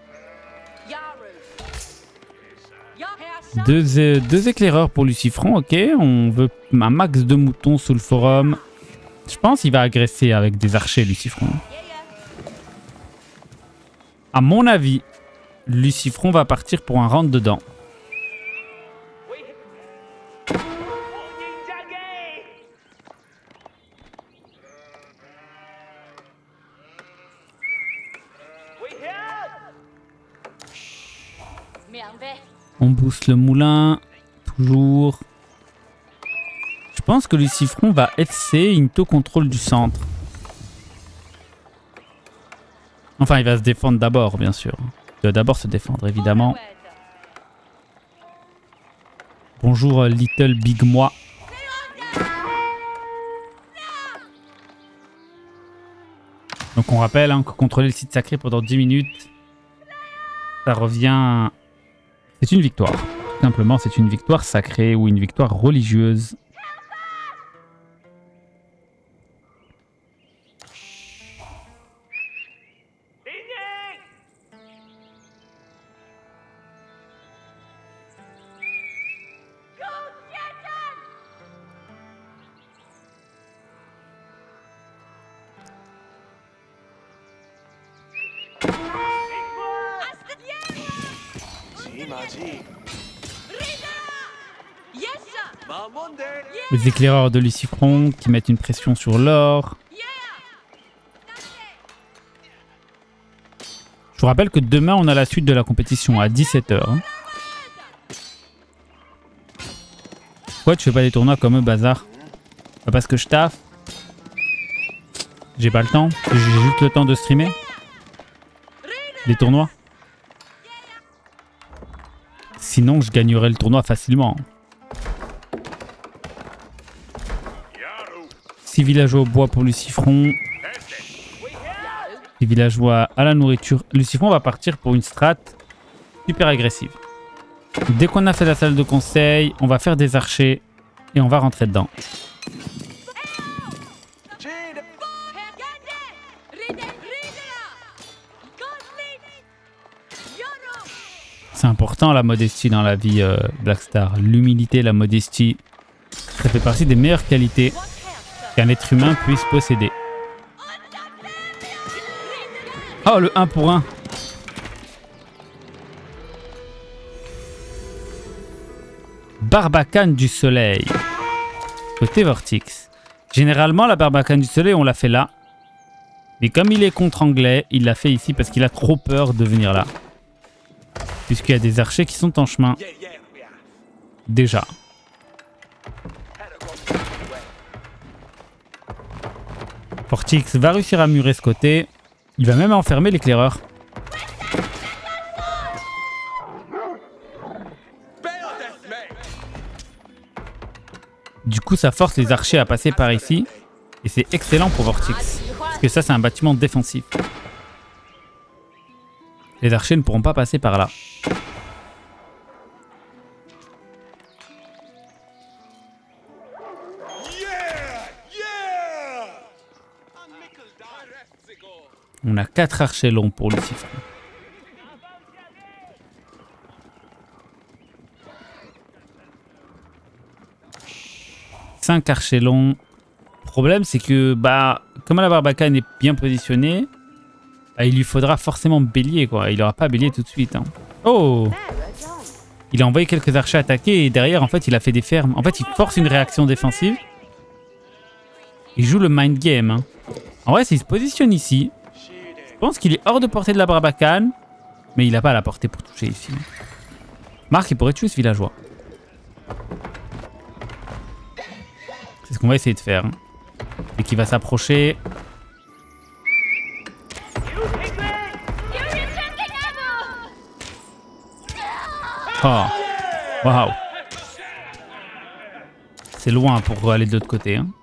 Deux éclaireurs pour Lucifron, ok. On veut un max de moutons sous le forum. Je pense qu'il va agresser avec des archers, Lucifron. À mon avis, Lucifron va partir pour un rentre dedans. On booste le moulin. Toujours. Je pense que Lucifron va FC into contrôle du centre. Enfin, il va se défendre d'abord, bien sûr. Il doit d'abord se défendre, évidemment. Bonjour, Little Big Moi. Donc, on rappelle hein, que contrôler le site sacré pendant 10 minutes, ça revient... C'est une victoire. Tout simplement, c'est une victoire sacrée ou une victoire religieuse. Les éclaireurs de Lucifron qui mettent une pression sur l'or. Je vous rappelle que demain, on a la suite de la compétition à 17 h. Pourquoi tu fais pas des tournois comme eux, bazar? Parce que je taffe. J'ai pas le temps. J'ai juste le temps de streamer. Les tournois. Sinon, je gagnerais le tournoi facilement. 6 villageois au bois pour Lucifron. 6 villageois à la nourriture. Lucifron va partir pour une strat super agressive. Dès qu'on a fait la salle de conseil, on va faire des archers et on va rentrer dedans. C'est important la modestie dans la vie Blackstar. L'humilité, la modestie, ça fait partie des meilleures qualités qu'un être humain puisse posséder. Oh, le 1 pour 1. Barbacane du soleil. Côté Vortix. Généralement, la Barbacane du soleil, on l'a fait là. Mais comme il est contre anglais, il l'a fait ici parce qu'il a trop peur de venir là. Puisqu'il y a des archers qui sont en chemin. Déjà. Vortix va réussir à murer ce côté. Il va même enfermer l'éclaireur. Du coup, ça force les archers à passer par ici. Et c'est excellent pour Vortix. Parce que ça, c'est un bâtiment défensif. Les archers ne pourront pas passer par là. On a 4 archers longs pour Lucifron. Cinq archers longs. Le problème, c'est que, comme la Barbacane est bien positionnée, il lui faudra forcément bélier, quoi. Il n'aura pas bélier tout de suite. Hein. Oh! Il a envoyé quelques archers attaquer et derrière, en fait, il a fait des fermes. En fait, il force une réaction défensive. Il joue le mind game. Hein. En vrai, s'il se positionne ici, je pense qu'il est hors de portée de la Barbacane, mais il n'a pas la portée pour toucher ici. Marc, il pourrait tuer ce villageois. C'est ce qu'on va essayer de faire. Hein. Et qui va s'approcher. Oh, waouh. C'est loin pour aller de l'autre côté. Hein.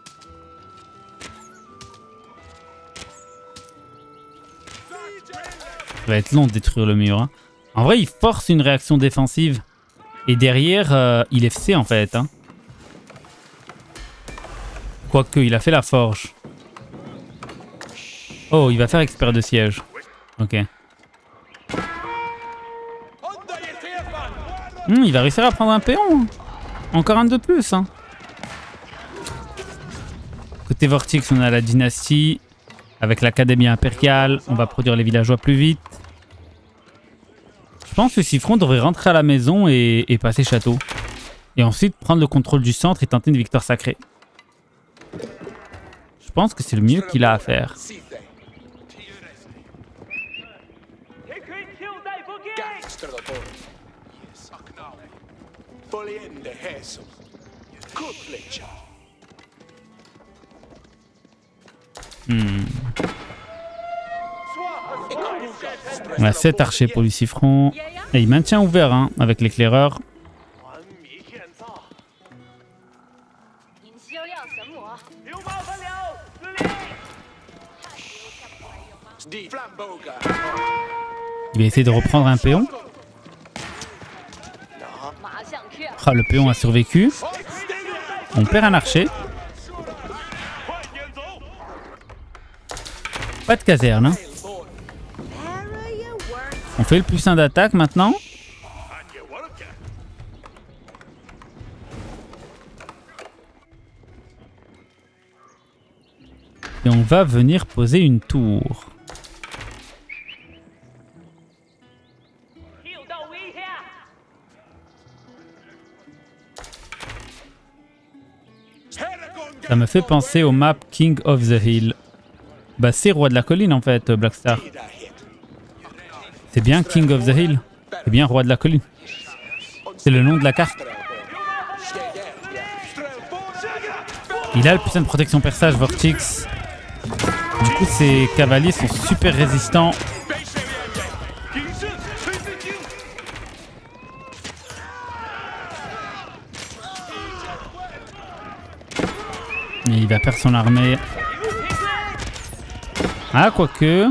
Ça va être long de détruire le mur. Hein. En vrai, il force une réaction défensive. Et derrière, il est FC en fait. Hein. Quoique, il a fait la forge. Oh, il va faire expert de siège. Ok. Il va réussir à prendre un péon. Encore un de plus. Hein. Côté Vortix, on a la dynastie. Avec l'académie impériale, on va produire les villageois plus vite. Je pense que Lucifron devrait rentrer à la maison et passer château. Et ensuite prendre le contrôle du centre et tenter une victoire sacrée. Je pense que c'est le mieux qu'il a à faire. On a 7 archers pour Lucifron. Et il maintient ouvert hein, avec l'éclaireur. Il va essayer de reprendre un péon. Ah, le péon a survécu. On perd un archer. Pas de caserne. Hein. On fait le +1 d'attaque maintenant. Et on va venir poser une tour. Ça me fait penser au map King of the Hill. Bah c'est Roi de la Colline en fait, Blackstar. C'est bien King of the Hill. C'est bien Roi de la Colline. C'est le nom de la carte. Il a le putain de protection perçage Vortex. Du coup ses cavaliers sont super résistants. Et il va perdre son armée. Ah, quoique.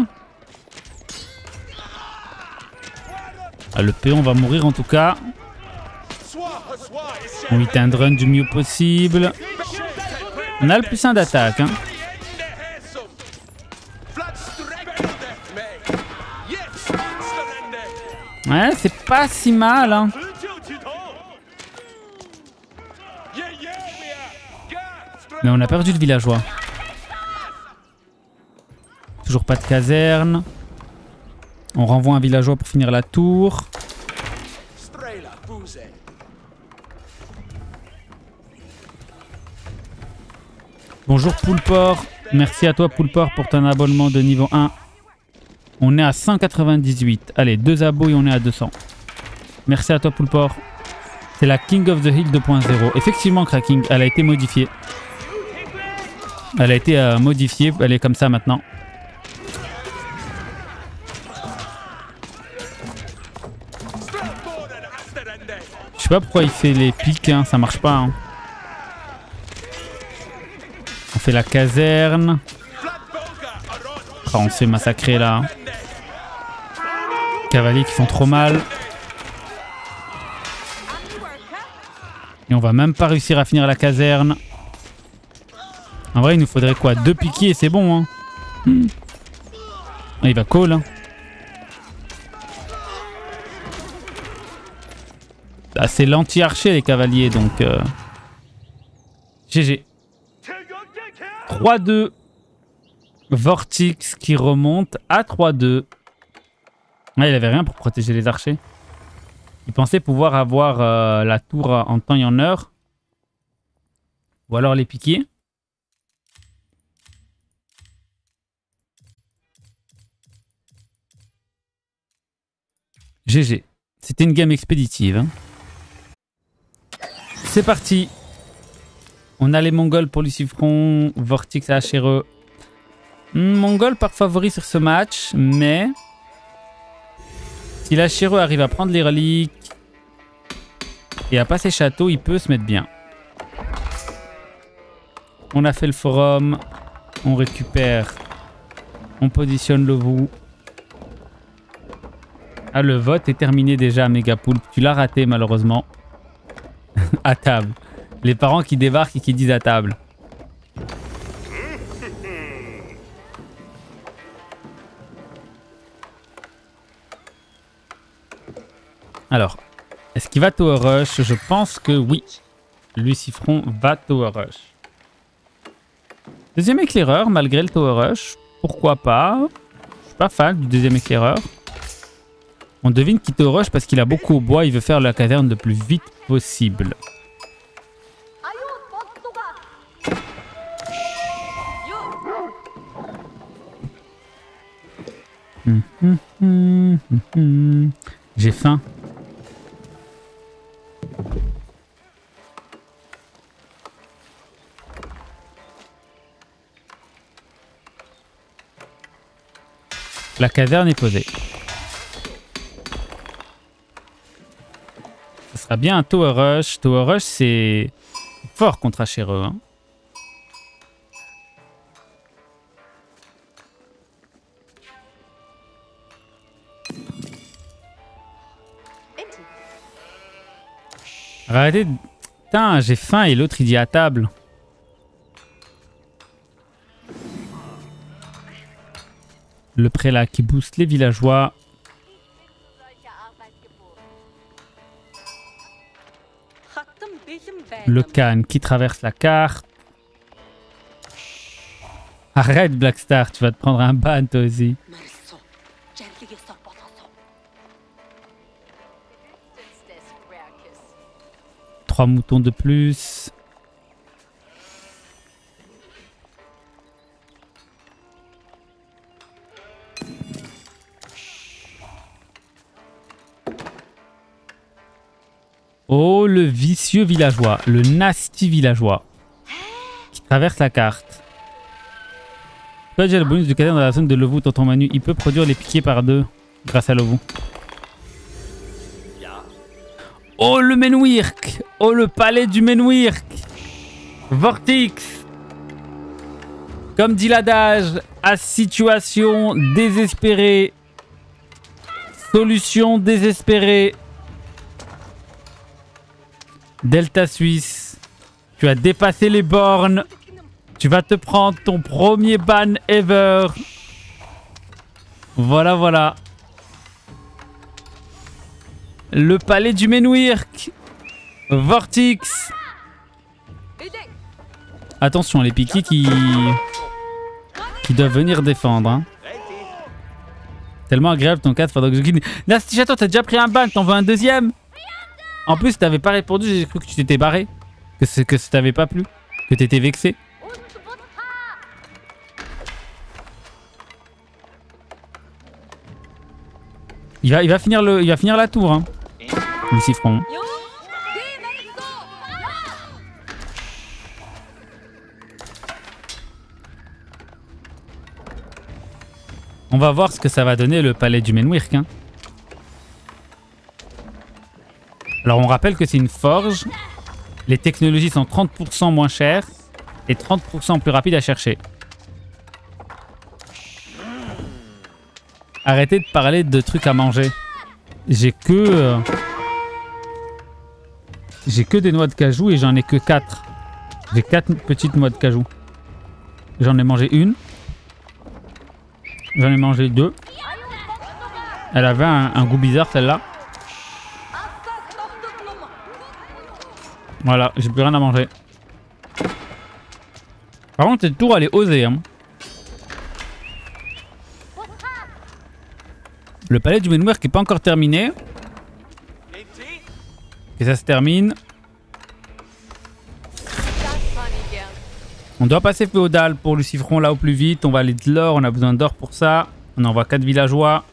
Ah, le péon va mourir en tout cas. On hit and run du mieux possible. On a le plus 1 d'attaque. Hein. Ouais, c'est pas si mal. Hein. Mais on a perdu le villageois. Toujours pas de caserne. On renvoie un villageois pour finir la tour. Bonjour Poulport. Merci à toi Poulport pour ton abonnement de niveau 1. On est à 198. Allez, 2 abos et on est à 200. Merci à toi Poulport. C'est la King of the Hill 2.0. Effectivement Cracking, elle a été modifiée. Elle a été modifiée, elle est comme ça maintenant. Je sais pas pourquoi il fait les pics, hein, ça marche pas. Hein. On fait la caserne. Oh, on se fait massacrer là. Cavaliers qui font trop mal. Et on va même pas réussir à finir la caserne. En vrai, il nous faudrait quoi? 2 piquets et c'est bon. Hein. Il va call. Hein. Ah, c'est l'anti-archer les cavaliers, donc... GG. 3-2. Vortex qui remonte à 3-2. Ah, il avait rien pour protéger les archers. Il pensait pouvoir avoir la tour en temps et en heure. Ou alors les piquer. GG. C'était une game expéditive. Hein. C'est parti. On a les Mongols pour Lucifron. Vortex à HRE. Mongol par favori sur ce match. Mais... si l'HRE arrive à prendre les reliques et à passer château, il peut se mettre bien. On a fait le forum. On récupère. On positionne le vous. Ah, le vote est terminé déjà, Megapoulpe. Tu l'as raté malheureusement. À table. Les parents qui débarquent et qui disent à table. Alors, est-ce qu'il va Tower Rush? Je pense que oui. Lucifron va Tower Rush. Deuxième éclaireur, malgré le Tower Rush. Pourquoi pas? Je suis pas fan du deuxième éclaireur. On devine qu'il Tower Rush parce qu'il a beaucoup au bois. Il veut faire la caverne le plus vite possible. J'ai faim. La caverne est posée. Ce sera bien un Tower Rush. Tower Rush, c'est fort contre HRE. Hein. Arrêtez. Putain, j'ai faim et l'autre il dit à table. Le prélat qui booste les villageois. Le Khan qui traverse la carte. Arrête Blackstar, tu vas te prendre un ban toi aussi. 3 moutons de plus. Oh, le vicieux villageois, le nasty villageois qui traverse la carte. Tu as déjà le bonus de cadavre dans la zone de Lovou, tonton Manu. Il peut produire les piquets par 2 grâce à Lovou. Oh, le Menwirk. Oh, le palais du Menwirk. Vortix. Comme dit l'adage, à situation désespérée, solution désespérée. Delta Suisse, tu as dépassé les bornes. Tu vas te prendre ton premier ban ever. Voilà, voilà. Le palais du Menwirk. Vortix. Attention, les piquets qui doivent venir défendre. Hein. Tellement agréable ton cadre, faudra que je guide. Nasty Chateau, t'as déjà pris un ban, t'en veux un deuxième? En plus, t'avais pas répondu, j'ai cru que tu t'étais barré. Que ça t'avait pas plu. Que t'étais vexé. Il va finir la tour, hein. Lucifron. On va voir ce que ça va donner le palais du Menwirk. Hein. Alors on rappelle que c'est une forge. Les technologies sont 30% moins chères et 30% plus rapides à chercher. Arrêtez de parler de trucs à manger. J'ai que des noix de cajou et j'en ai que 4. J'ai 4 petites noix de cajou. J'en ai mangé une. J'en ai mangé 2. Elle avait un goût bizarre celle-là. Voilà, j'ai plus rien à manger. Par contre, cette tour elle est osée. Hein. Le palais du Menwirk qui n'est pas encore terminé. Et ça se termine. On doit passer féodal pour Lucifron là au plus vite. On va aller de l'or, on a besoin d'or pour ça. On envoie 4 villageois.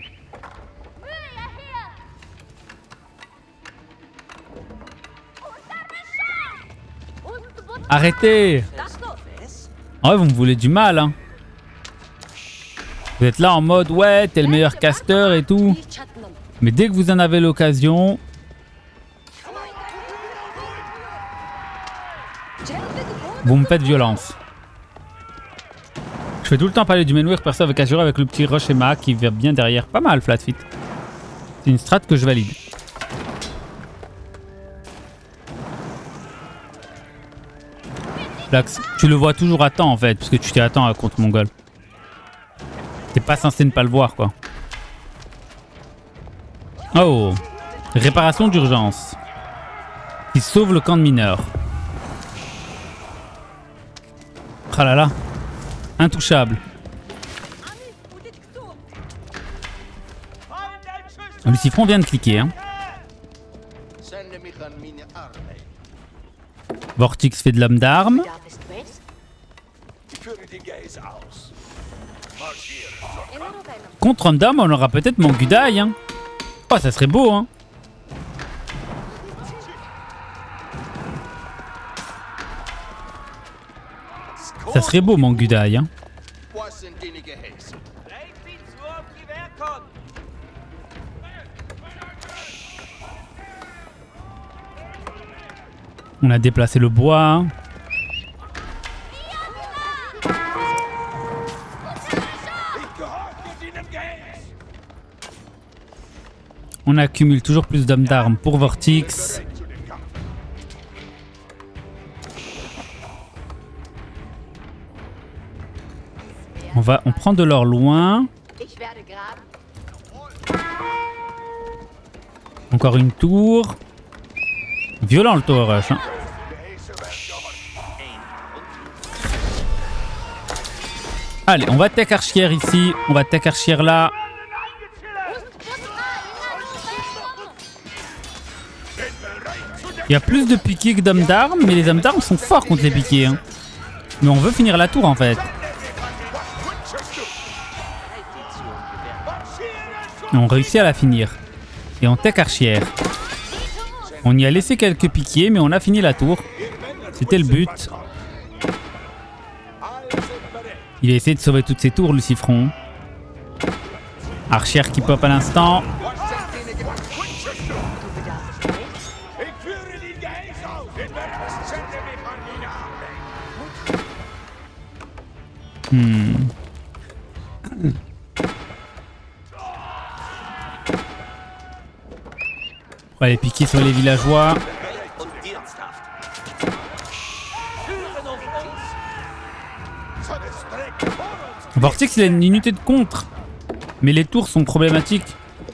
Arrêtez! En vrai, vous me voulez du mal, hein. Vous êtes là en mode, ouais, t'es le meilleur caster et tout. Mais dès que vous en avez l'occasion... Vous me faites violence. Je fais tout le temps parler du Menwirk perso avec Azure avec le petit Rush et Ma qui va bien derrière. Pas mal, Flatfit. C'est une strat que je valide. Flax, tu le vois toujours à temps en fait, parce que tu t'y attends contre Mongol. T'es pas censé ne pas le voir quoi. Oh, réparation d'urgence. Qui sauve le camp de mineurs. Ah là là. Intouchable. Lucifron vient de cliquer. Hein. Vortix fait de l'homme d'armes. Contre homme d'armes, on aura peut-être Mangudai. Hein. Oh, ça serait beau. Hein. Ça serait beau, Mangudai. Hein. On a déplacé le bois. On accumule toujours plus d'hommes d'armes pour Vortix. On prend de l'or loin. Encore une tour. Violent le tour rush. Hein. Allez, on va tech archière ici. On va tech archière là. Il y a plus de piquets que d'hommes d'armes, mais les hommes d'armes sont forts contre les piquets. Hein. Mais on veut finir la tour en fait. Et on réussit à la finir. Et on tech archière. On y a laissé quelques piquiers, mais on a fini la tour. C'était le but. Il a essayé de sauver toutes ses tours, Lucifron. Archer qui pop à l'instant. On va aller piquer sur les villageois. Vortex, il a une unité de contre. Mais les tours sont problématiques.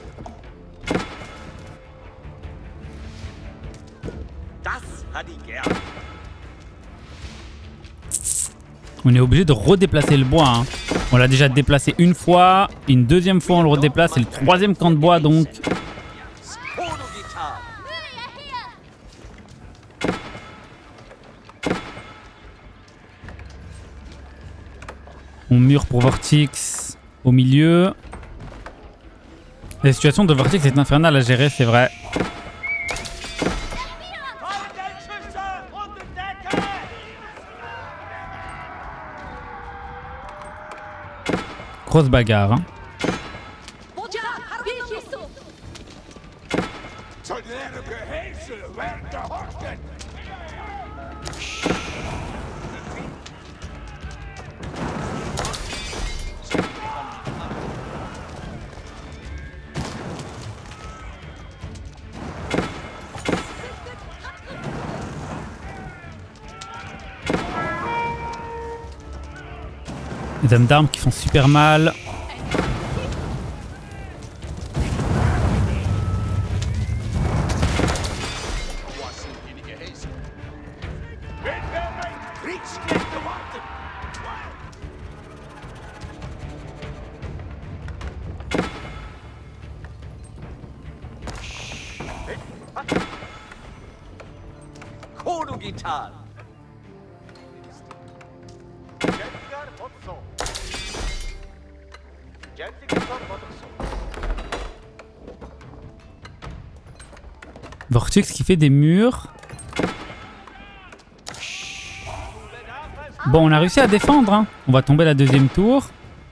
On est obligé de redéplacer le bois. Hein. On l'a déjà déplacé une fois. Une deuxième fois, on le redéplace. C'est le troisième camp de bois, donc. On mure pour Vortex au milieu. La situation de Vortex est infernale à gérer, c'est vrai. Grosse bagarre. Hein. Les hommes d'armes qui font super mal. Vortex qui fait des murs. Bon, on a réussi à défendre. Hein. On va tomber la deuxième tour.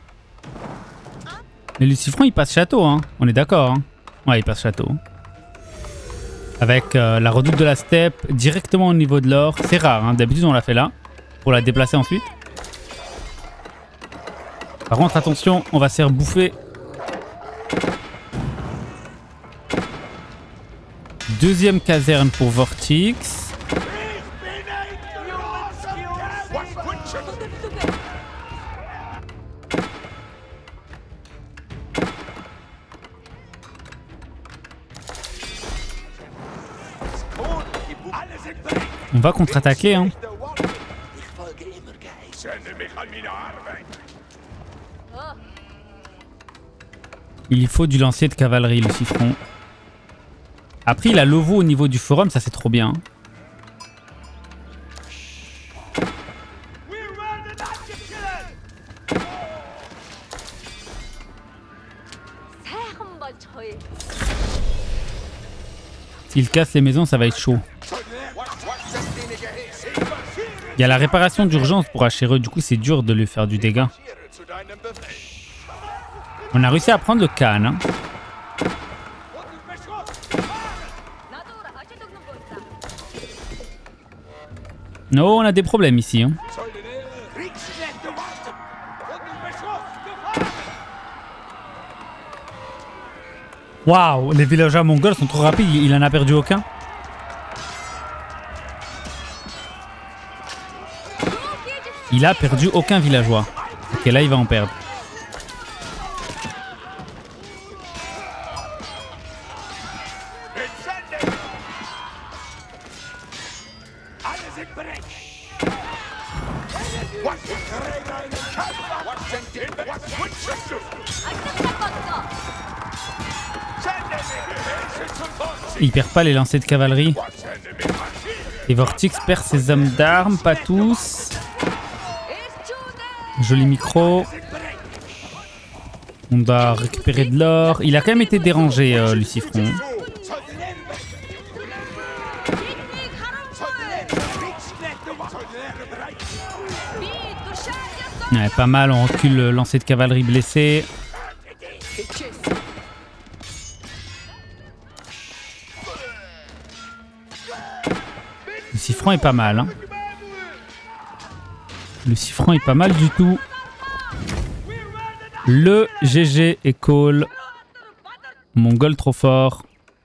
Mais Lucifron, il passe château. Hein. On est d'accord. Hein. Ouais, il passe château. Avec la redoute de la steppe directement au niveau de l'or. C'est rare. Hein. D'habitude, on l'a fait là. Pour la déplacer ensuite. Par contre, attention, on va se faire bouffer. Deuxième caserne pour Vortex. On va contre-attaquer. Hein. Il faut du lancier de cavalerie, Lucifron. Après, il a Lovo au niveau du forum, ça c'est trop bien. S'il casse les maisons, ça va être chaud. Il y a la réparation d'urgence pour HRE, du coup c'est dur de lui faire du dégât. On a réussi à prendre le Khan. Hein. Non, on a des problèmes ici. Hein. Waouh, les villageois mongols sont trop rapides, il en a perdu aucun. Il a perdu aucun villageois. Ok, là il va en perdre. Il perd pas les lancers de cavalerie. Et Vortex perd ses hommes d'armes, pas tous. Joli micro. On doit récupérer de l'or. Il a quand même été dérangé, Lucifron. Ouais, pas mal, on recule le lancer de cavalerie blessé. Le 6 francs est pas mal. Hein. Le 6 francs est pas mal du tout. Le GG est call. Mongol trop fort.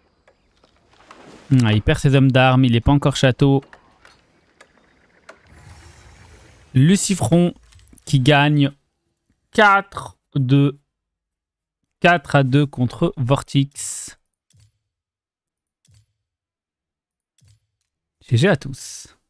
Il perd ses hommes d'armes, il n'est pas encore château. Lucifron qui gagne 4-2. 4-2 contre Vortix. GG à tous.